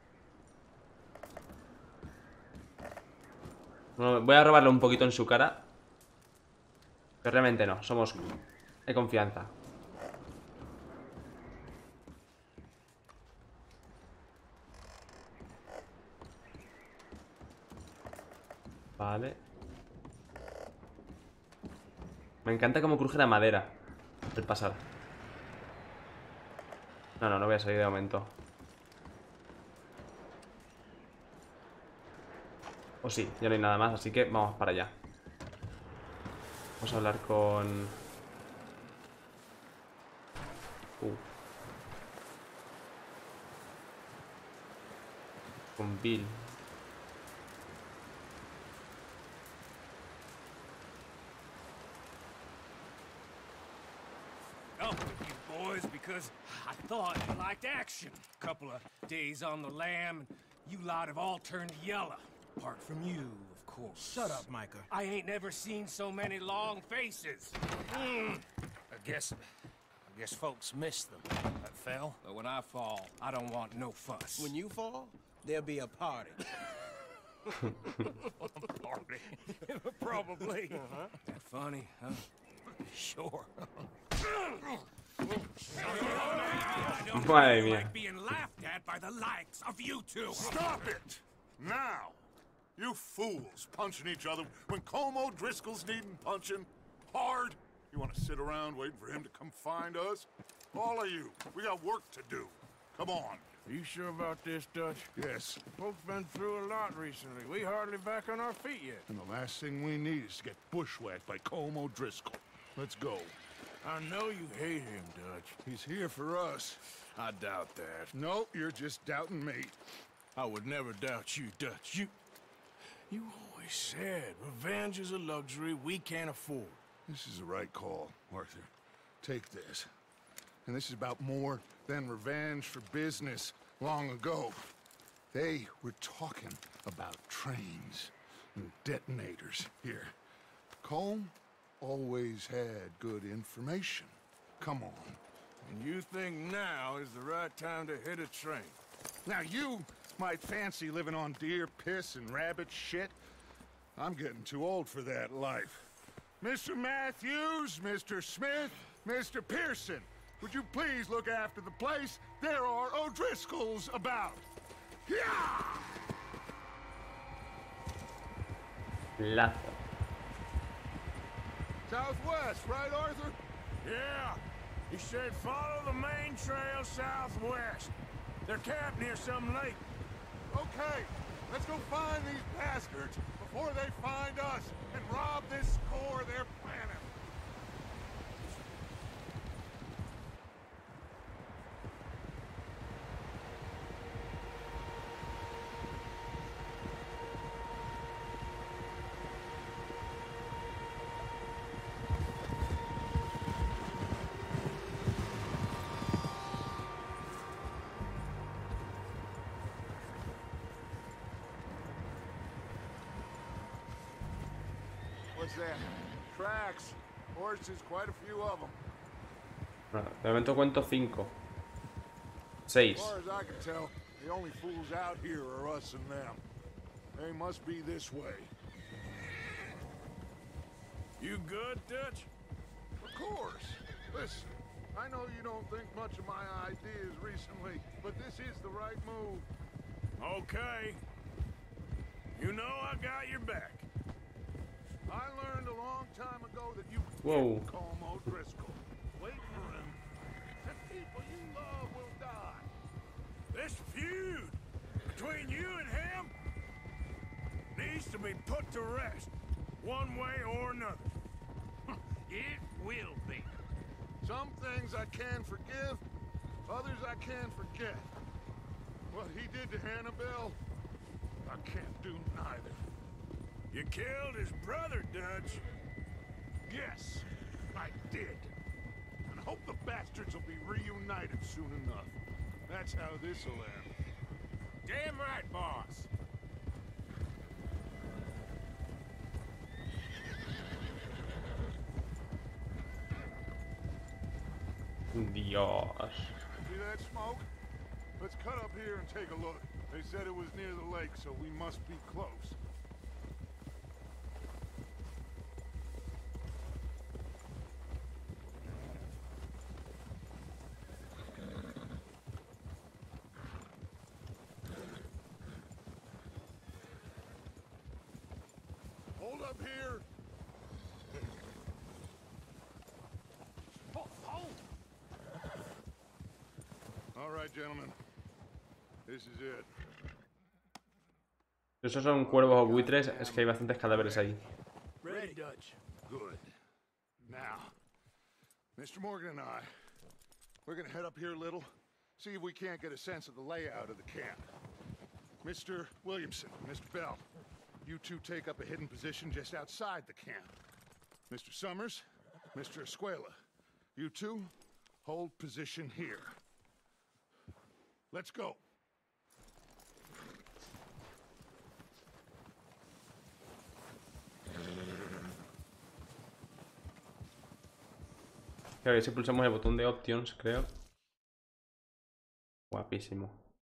Bueno, voy a robarle un poquito en su cara. Pero realmente no, somos de confianza. Vale. Me encanta cómo cruje la madera al pasar. No voy a salir de momento. O sí, ya no hay nada más, así que vamos para allá. Vamos a hablar con... Con Bill. Up with you boys because I thought you liked action. Couple of days on the lam, and you lot have all turned yellow. Apart from you, of course. Shut up, Micah. I ain't never seen so many long faces. I guess folks miss them. That fell. But when I fall, I don't want no fuss. When you fall, there'll be a party. Party? Probably. That funny, huh? Sure. Madre mía. Like being laughed at by the likes of you two. Stop it! Now! You fools punching each other when Como Driscoll's needing punching. Hard? You want to sit around waiting for him to come find us? All of you, we got work to do. Come on. Are you sure about this, Dutch? Yes. Folks been through a lot recently. We hardly back on our feet yet. And the last thing we need is to get bushwhacked by Como Driscoll. Let's go. I know you hate him, Dutch. He's here for us. I doubt that. No, you're just doubting me. I would never doubt you, Dutch. You always said revenge is a luxury we can't afford. This is the right call, Arthur. Take this. And this is about more than revenge for business long ago. They were talking about trains and detonators here. Colm always had good information. Come on. And you think now is the right time to hit a train? Now you might fancy living on deer piss and rabbit shit. I'm getting too old for that life. Mr. Matthews, Mr. Smith, Mr. Pearson, would you please look after the place? There are O'Driscolls about. Yeah! Lazo. Southwest, right, Arthur? Yeah. He said follow the main trail southwest. They're camped near some lake. Okay, let's go find these bastards before they find us and rob this score they're planning. What's that? Tracks. Horses, quite a few of them. Bueno, de momento cuento 5. As 6. far as I can tell, the only fools out here are us and them. They must be this way. You good, Dutch? Of course. Listen, I know you don't think much of my ideas recently, but this is the right move. Okay. You know I got your back. I learned a long time ago that you Whoa. can't call him O'Driscoll. Wait for him, and people you love will die. This feud between you and him needs to be put to rest, one way or another. It will be. Some things I can forgive, others I can't forget. What he did to Annabelle, I can't do neither. You killed his brother, Dutch. Yes, I did. And hope the bastards will be reunited soon enough. That's how this'll end. Damn right, boss. Dios. See that smoke? Let's cut up here and take a look. They said it was near the lake, so we must be close. Hold up here. All right, gentlemen. This is it. Esos son cuervos o buitres, es que hay bastantes cadáveres ahí. Ready, Dutch. Good. Now, Mr. Morgan and I, we're gonna head up here a little, see if we can't get a sense of the layout of the camp. Mr. Williamson, Mr. Bell, you two take up a hidden position just outside the camp. Mr. Summers, Mr. Escuela, you two hold position here. Let's go. Claro, y si pulsamos el botón de options, creo. Guapísimo.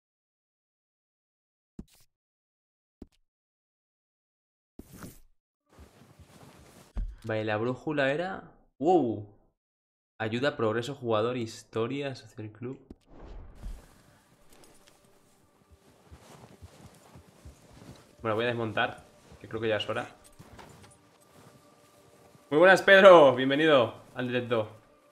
Vale, la brújula era... ¡Wow! Ayuda, progreso, jugador, historia, social club. Bueno, voy a desmontar, que creo que ya es hora. Muy buenas, Pedro. Bienvenido al directo.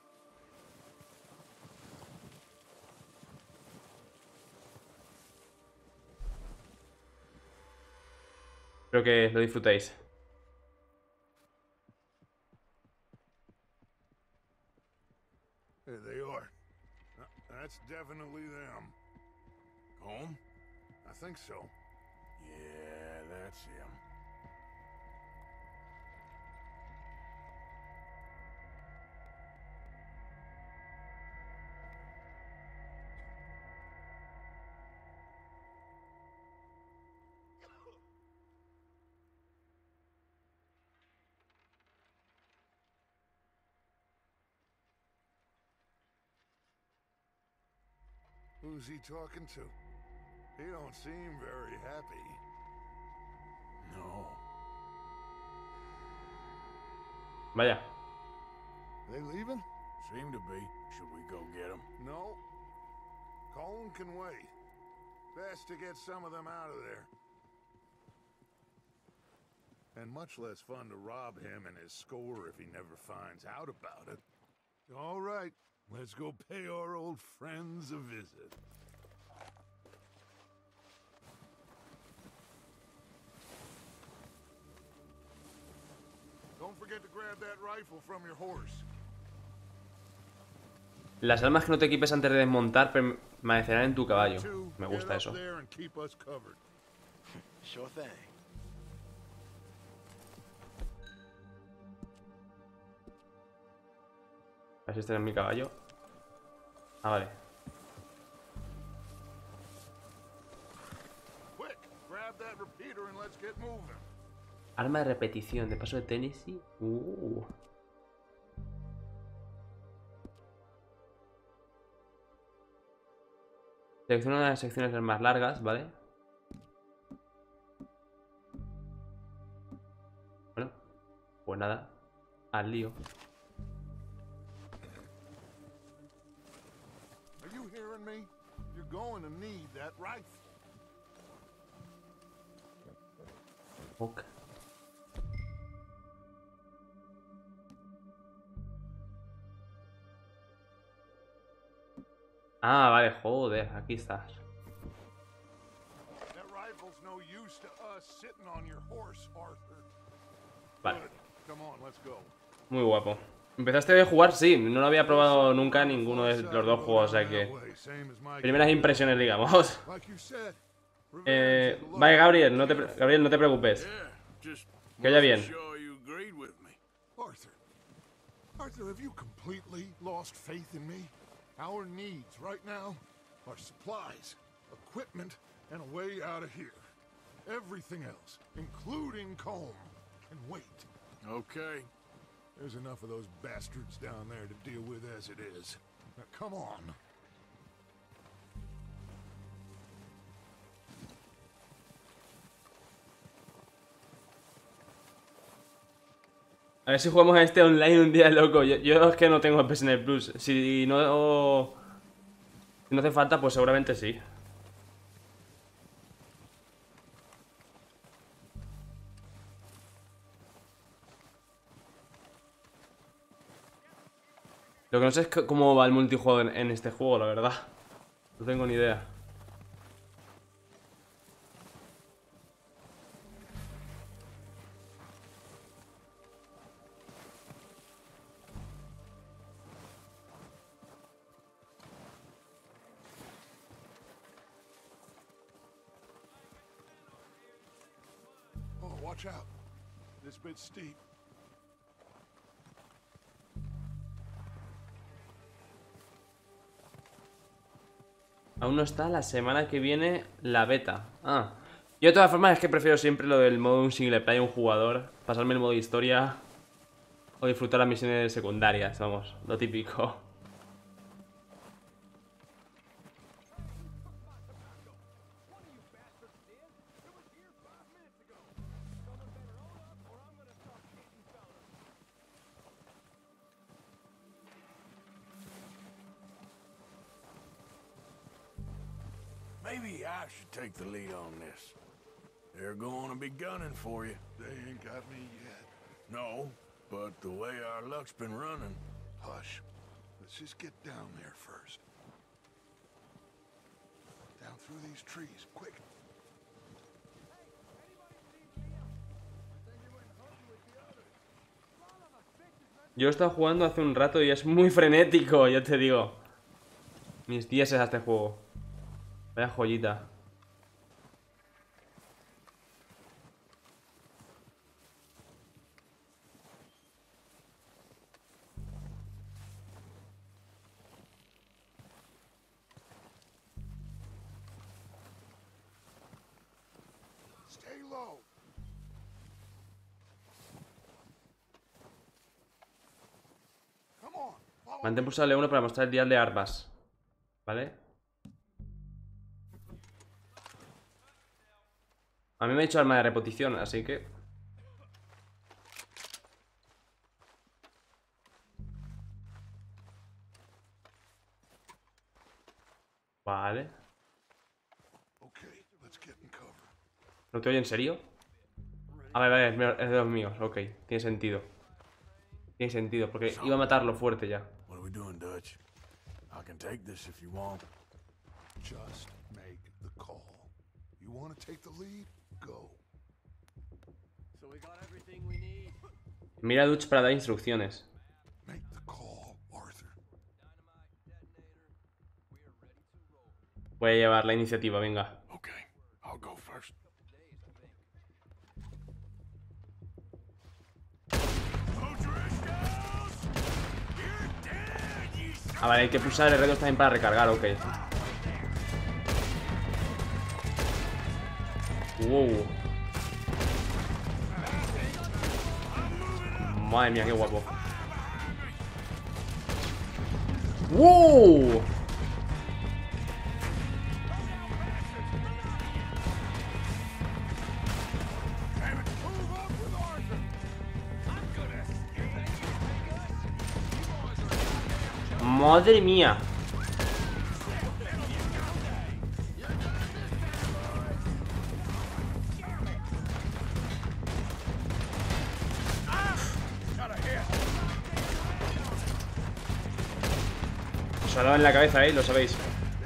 Espero que lo disfrutéis. There they are. That's definitely them. Home? I think so. Yeah, that's him. Who's he talking to? He don't seem very happy. No. Vaya. They leaving? Seem to be. Should we go get them? No. Colm can wait. Best to get some of them out of there. And much less fun to rob him and his score if he never finds out about it. All right, let's go pay our old friends a visit. Don't forget to grab that rifle from your horse. Las armas que no te equipes antes de desmontar permanecerán en tu caballo. Me gusta eso. Sure thing. A ver si este es mi caballo. Ah, vale. Arma de repetición, de paso de Tennessee. Selecciona una de las secciones más largas, ¿vale? Bueno, pues nada. Al lío. Are you hearing me? You're going to need that rifle. Ok. Ah, vale, joder, aquí estás. Vale. Muy guapo. ¿Empezaste a jugar? Sí, no lo había probado nunca ninguno de los dos juegos, o sea que... Primeras impresiones, digamos. Vale, Gabriel, no te preocupes. Que vaya bien. Arthur, have you completely lost faith in me? Our needs right now are supplies, equipment, and a way out of here. Everything else, including Colm, can wait. Okay. There's enough of those bastards down there to deal with as it is. Now come on. A ver si jugamos a este online un día, loco. Yo es que no tengo PSN Plus. Si no hace falta, pues seguramente sí. Lo que no sé es cómo va el multijugador en este juego, la verdad. No tengo ni idea. Watch out. This bit's steep. Aún no está la semana que viene la beta. Ah. Yo de todas formas es que prefiero siempre lo del modo un single player, un jugador. Pasarme el modo historia. O disfrutar las misiones secundarias, vamos. Lo típico. Maybe I should take the lead on this. They're going to be gunning for you. They ain't got me yet. No, but the way our luck's been running... Hush. Let's just get down there first. Down through these trees, quick. Yo he estado jugando hace un rato y es muy frenético, ya te digo. Mis 10 es a este juego. Vaya joyita. Stay low. Come on. Mantén pulsado L1 para mostrar el dial de armas. ¿Vale? A mí me ha hecho arma de repetición, así que... Vale. Okay, let's get in cover. ¿No te oye en serio? A ver, es de los míos. Ok, tiene sentido. Tiene sentido, porque iba a matarlo fuerte ya. What are we doing, Dutch? I can take this if you want. Just make the call. You want to take the lead? Go. So we got everything we need. Mira a Dutch para dar instrucciones. Make the call, Arthur. Voy a llevar la iniciativa, venga. Okay, I'll go first. Ah, vale, hay que pulsar el R2 también para recargar, ok. Wow. Madre mía, qué guapo. ¡Wow! Madre mía. Os ha dado en la cabeza, lo sabéis.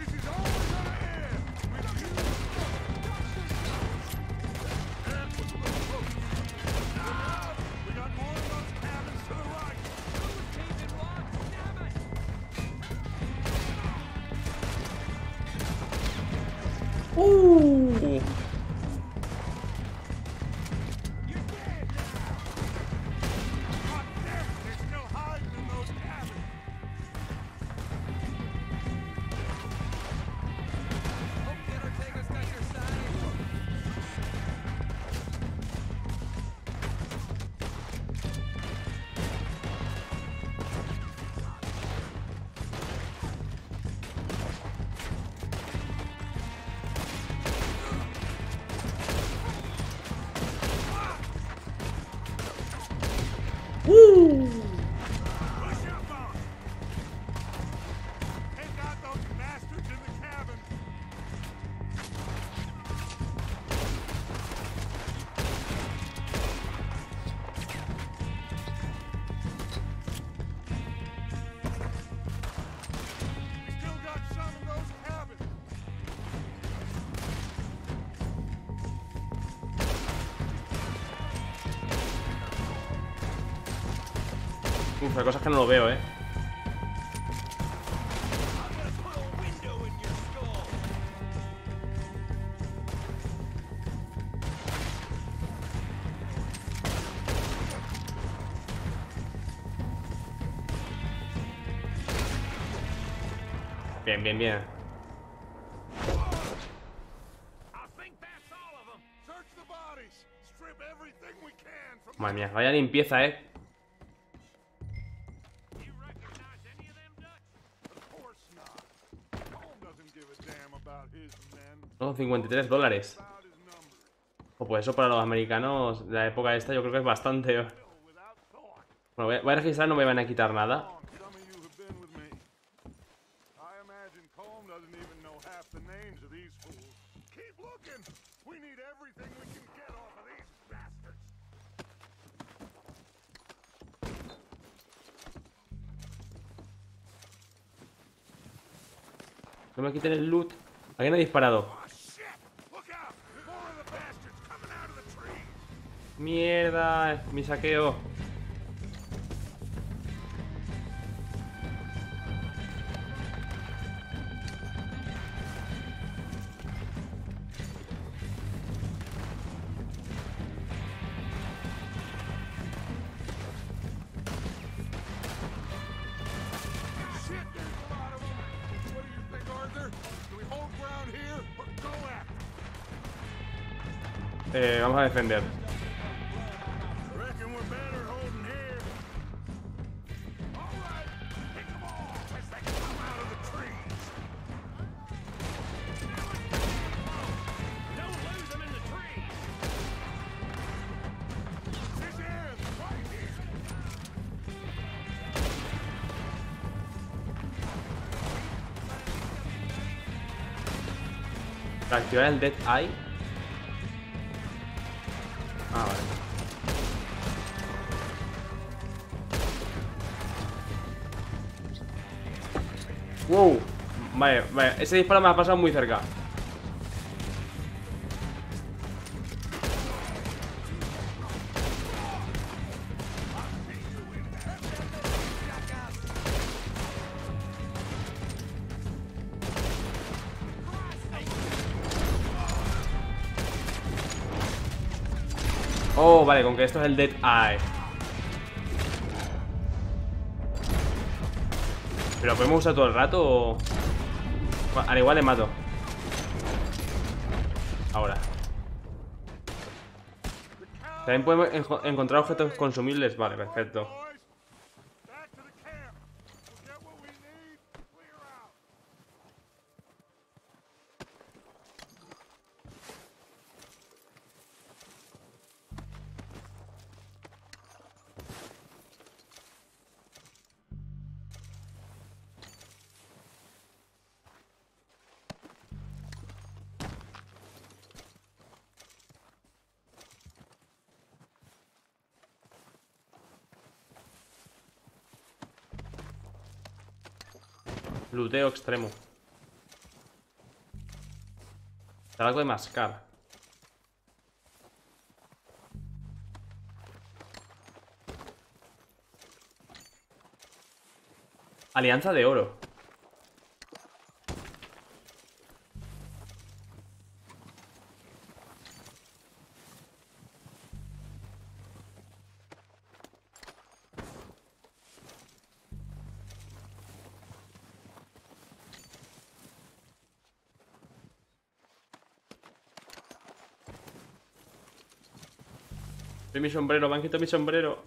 Uf, hay cosas que no lo veo, Bien, bien, bien. Madre mía, vaya limpieza, Son $53. Pues eso para los americanos de la época esta yo creo que es bastante. Bueno, voy a registrar, no me van a quitar nada. No me quiten el loot. Alguien ha disparado. Mierda, mi saqueo. Vamos a defender. Para activar el Dead Eye. Ah, vale. Wow. Vale, vale. Ese disparo me ha pasado muy cerca. Oh, vale, con que esto es el Dead Eye. ¿Pero lo podemos usar todo el rato o...? Bueno, al igual le mato. Ahora. También podemos encontrar objetos consumibles. Vale, perfecto. Luteo extremo. Algo de mascar. Alianza de oro. Mi sombrero, me han quitado mi sombrero.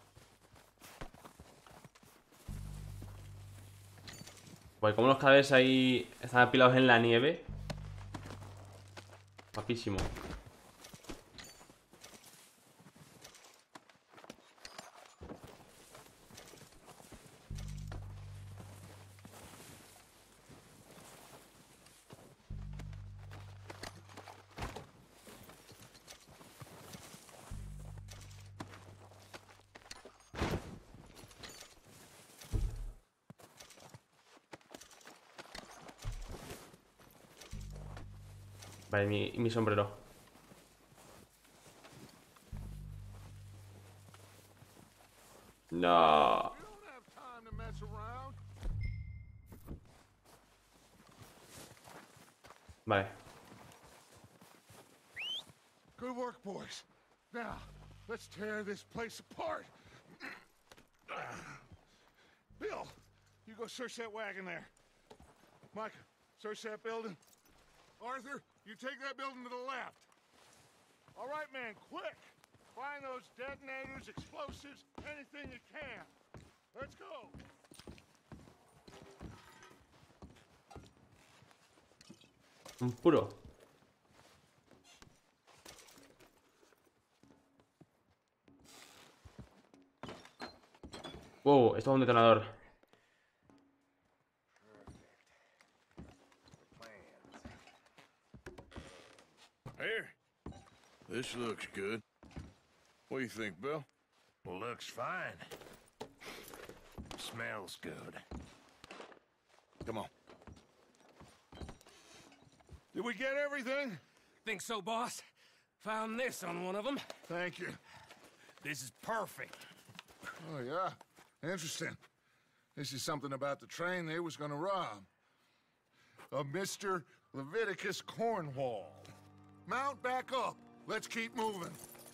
Pues como los cadáveres ahí están apilados en la nieve. Guapísimo. Vale, mi sombrero. No. Vale. Good work, boys. Now, let's tear this place apart. Bill, you go search that wagon there. Mike, search that building. Arthur, you take that building to the left. All right, man, quick. Find those detonators, explosives, anything you can. Let's go. Un puro. Wow, esto es un detonador. Here. This looks good. What do you think, Bill? Looks fine. Smells good. Come on. Did we get everything? Think so, boss? Found this on one of them. Thank you. This is perfect. Oh, yeah? Interesting. This is something about the train they was gonna rob. A Mr. Leviticus Cornwall. Mount back up. Let's keep moving.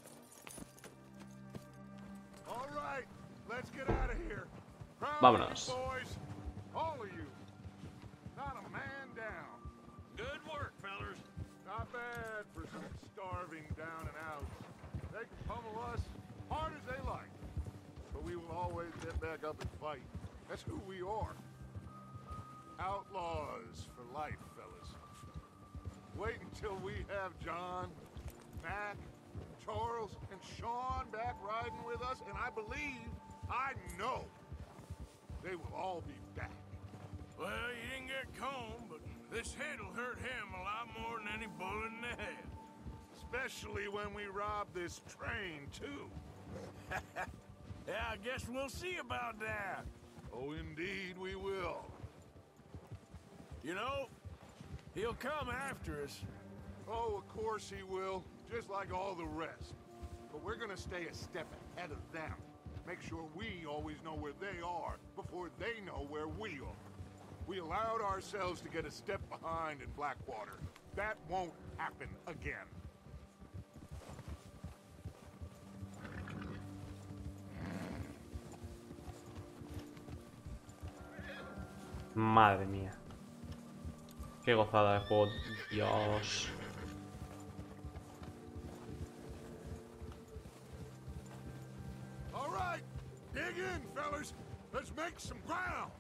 All right, let's get out of here. Vámonos. Boys, all of you. Not a man down. Good work, fellers. Not bad for some starving down and outs. They can pummel us hard as they like, but we will always get back up and fight. That's who we are. Outlaws for life, fellas. Wait until we have John, Mac, Charles, and Sean back riding with us, and I believe, I know, they will all be back. Well, you didn't get Combe, but This hit'll hurt him a lot more than any bullet in the head. Especially when we rob this train, too. Yeah, I guess we'll see about that. Oh, indeed we will. You know, he'll come after us. Oh, of course he will, just like all the rest. But we're gonna stay a step ahead of them. Make sure we always know where they are before they know where we are. We allowed ourselves to get a step behind in Blackwater. That won't happen again. Madre mía. Qué gozada de juego. Dios. All right, dig in, fellas. Let's make some ground.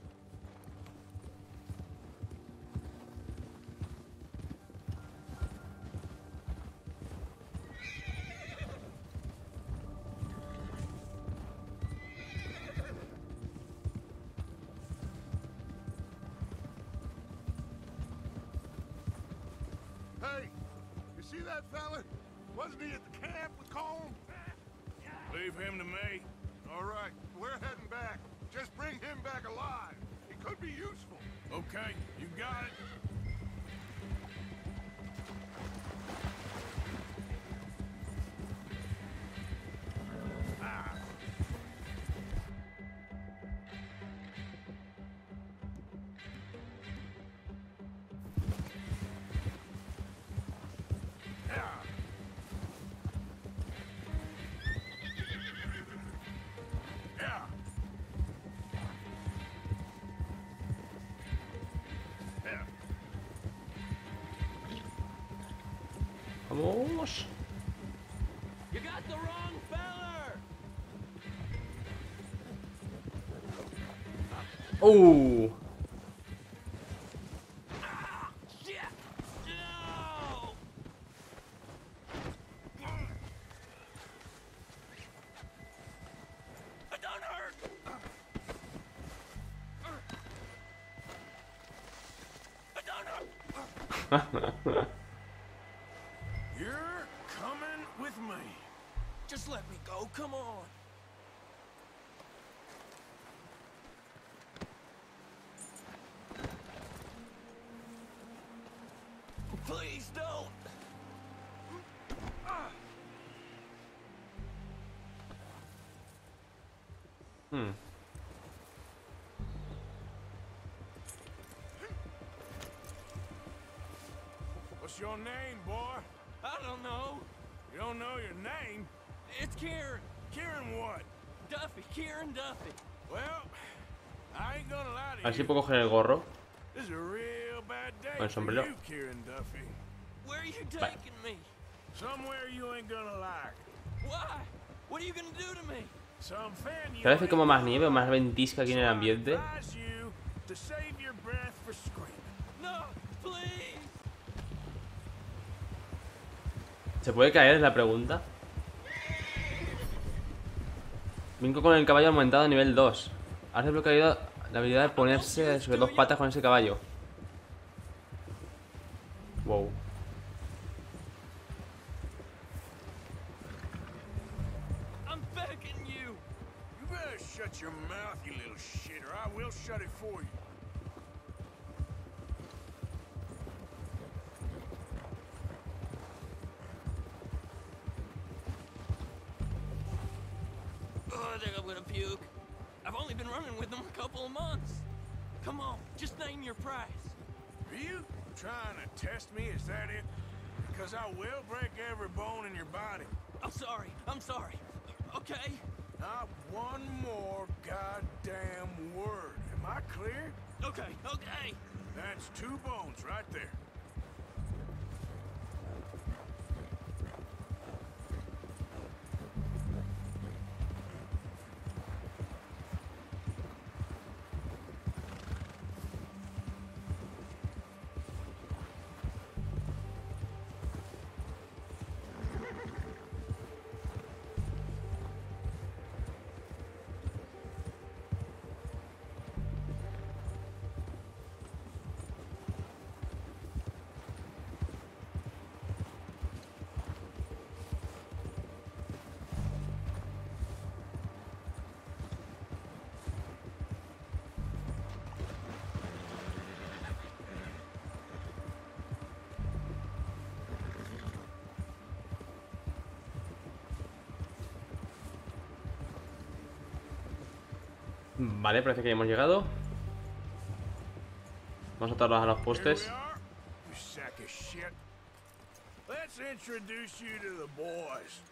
Hey, you see that fella? Wasn't he at the camp with Colm? Leave him to me. All right, we're heading back. Just bring him back alive. He could be useful. Okay, you got it. Ah. Yeah. Yeah. Yeah. Vamos. You got the wrong feller! Oh. Shit! No! It don't hurt! It don't hurt! You're coming with me. Just let me go, come on. Please don't. Hmm. What's your name, boy? I don't know. You don't know your name? It's Kieran. Kieran what? Duffy. Kieran Duffy. Well, I ain't gonna lie A to ver si you. puedo coger el gorro. This is a real bad day Con el for sombrero. you, Kieran Duffy. Where are you taking me? Somewhere you ain't gonna like. Why? What are you gonna do to me? Some fan you Cada vez hay ain't como más gonna nieve o más like. ventisca aquí en el So I ambiente. advise you to save your breath for screaming. No, please. ¿Se puede caer? Es la pregunta. Brinco con el caballo aumentado a nivel 2. Has desbloqueado la habilidad de ponerse sobre dos patas con ese caballo. Wow. I'm begging you. You better shut your mouth, you little shit, or I will shut it for you. Oh, I think I'm gonna puke. I've only been running with them a couple of months. Come on, just name your price. Are you trying to test me? Is that it? Because I will break every bone in your body. I'm sorry. I'm sorry. Okay? Not one more goddamn word. Am I clear? Okay, okay. That's 2 bones right there. Vale, parece que ya hemos llegado. Vamos a atarlos a los postes. Here we are, you sack of shit. Let's introduce you to the boys.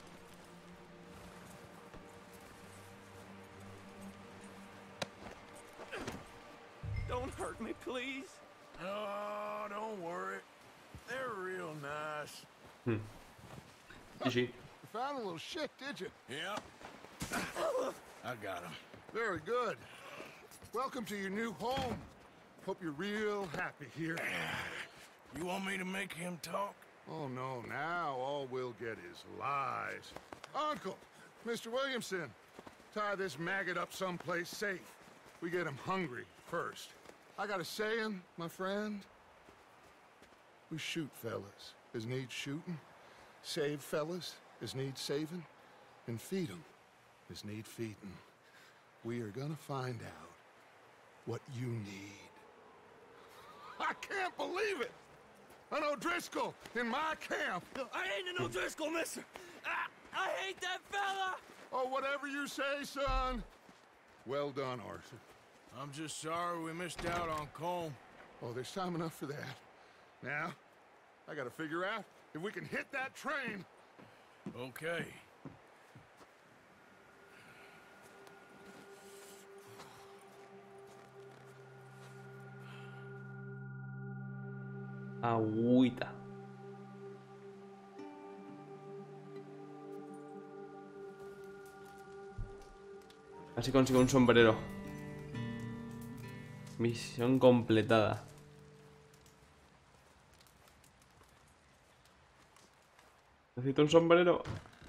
Don't hurt me, please. Oh, don't worry. They're real nice. GG. You found a little shit, did you? Yep. I got him. Very good. Welcome to your new home. Hope you're real happy here. You want me to make him talk? Oh, no, now all we'll get is lies. Uncle, Mr. Williamson, tie this maggot up someplace safe. We get him hungry first. I got a saying, my friend. We shoot fellas as need shooting, save fellas as need saving, and feed 'em as need feeding. We are gonna find out what you need. I can't believe it! An O'Driscoll in my camp! I ain't an O'Driscoll, mister! I hate that fella! Oh, whatever you say, son. Well done, Arthur. I'm just sorry we missed out on Colm. Oh, there's time enough for that. Now, I gotta figure out if we can hit that train. Okay. Agüita. Así consigo un sombrero. Misión completada. Necesito un sombrero.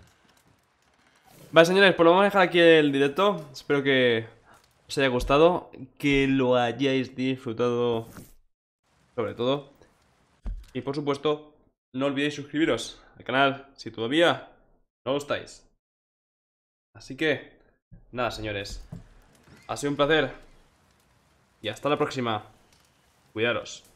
Vale, señores, pues lo vamos a dejar aquí el directo. Espero que os haya gustado, que lo hayáis disfrutado sobre todo. Y por supuesto, no olvidéis suscribiros al canal si todavía no lo estáis. Así que, nada, señores. Ha sido un placer. Y hasta la próxima. Cuidaros.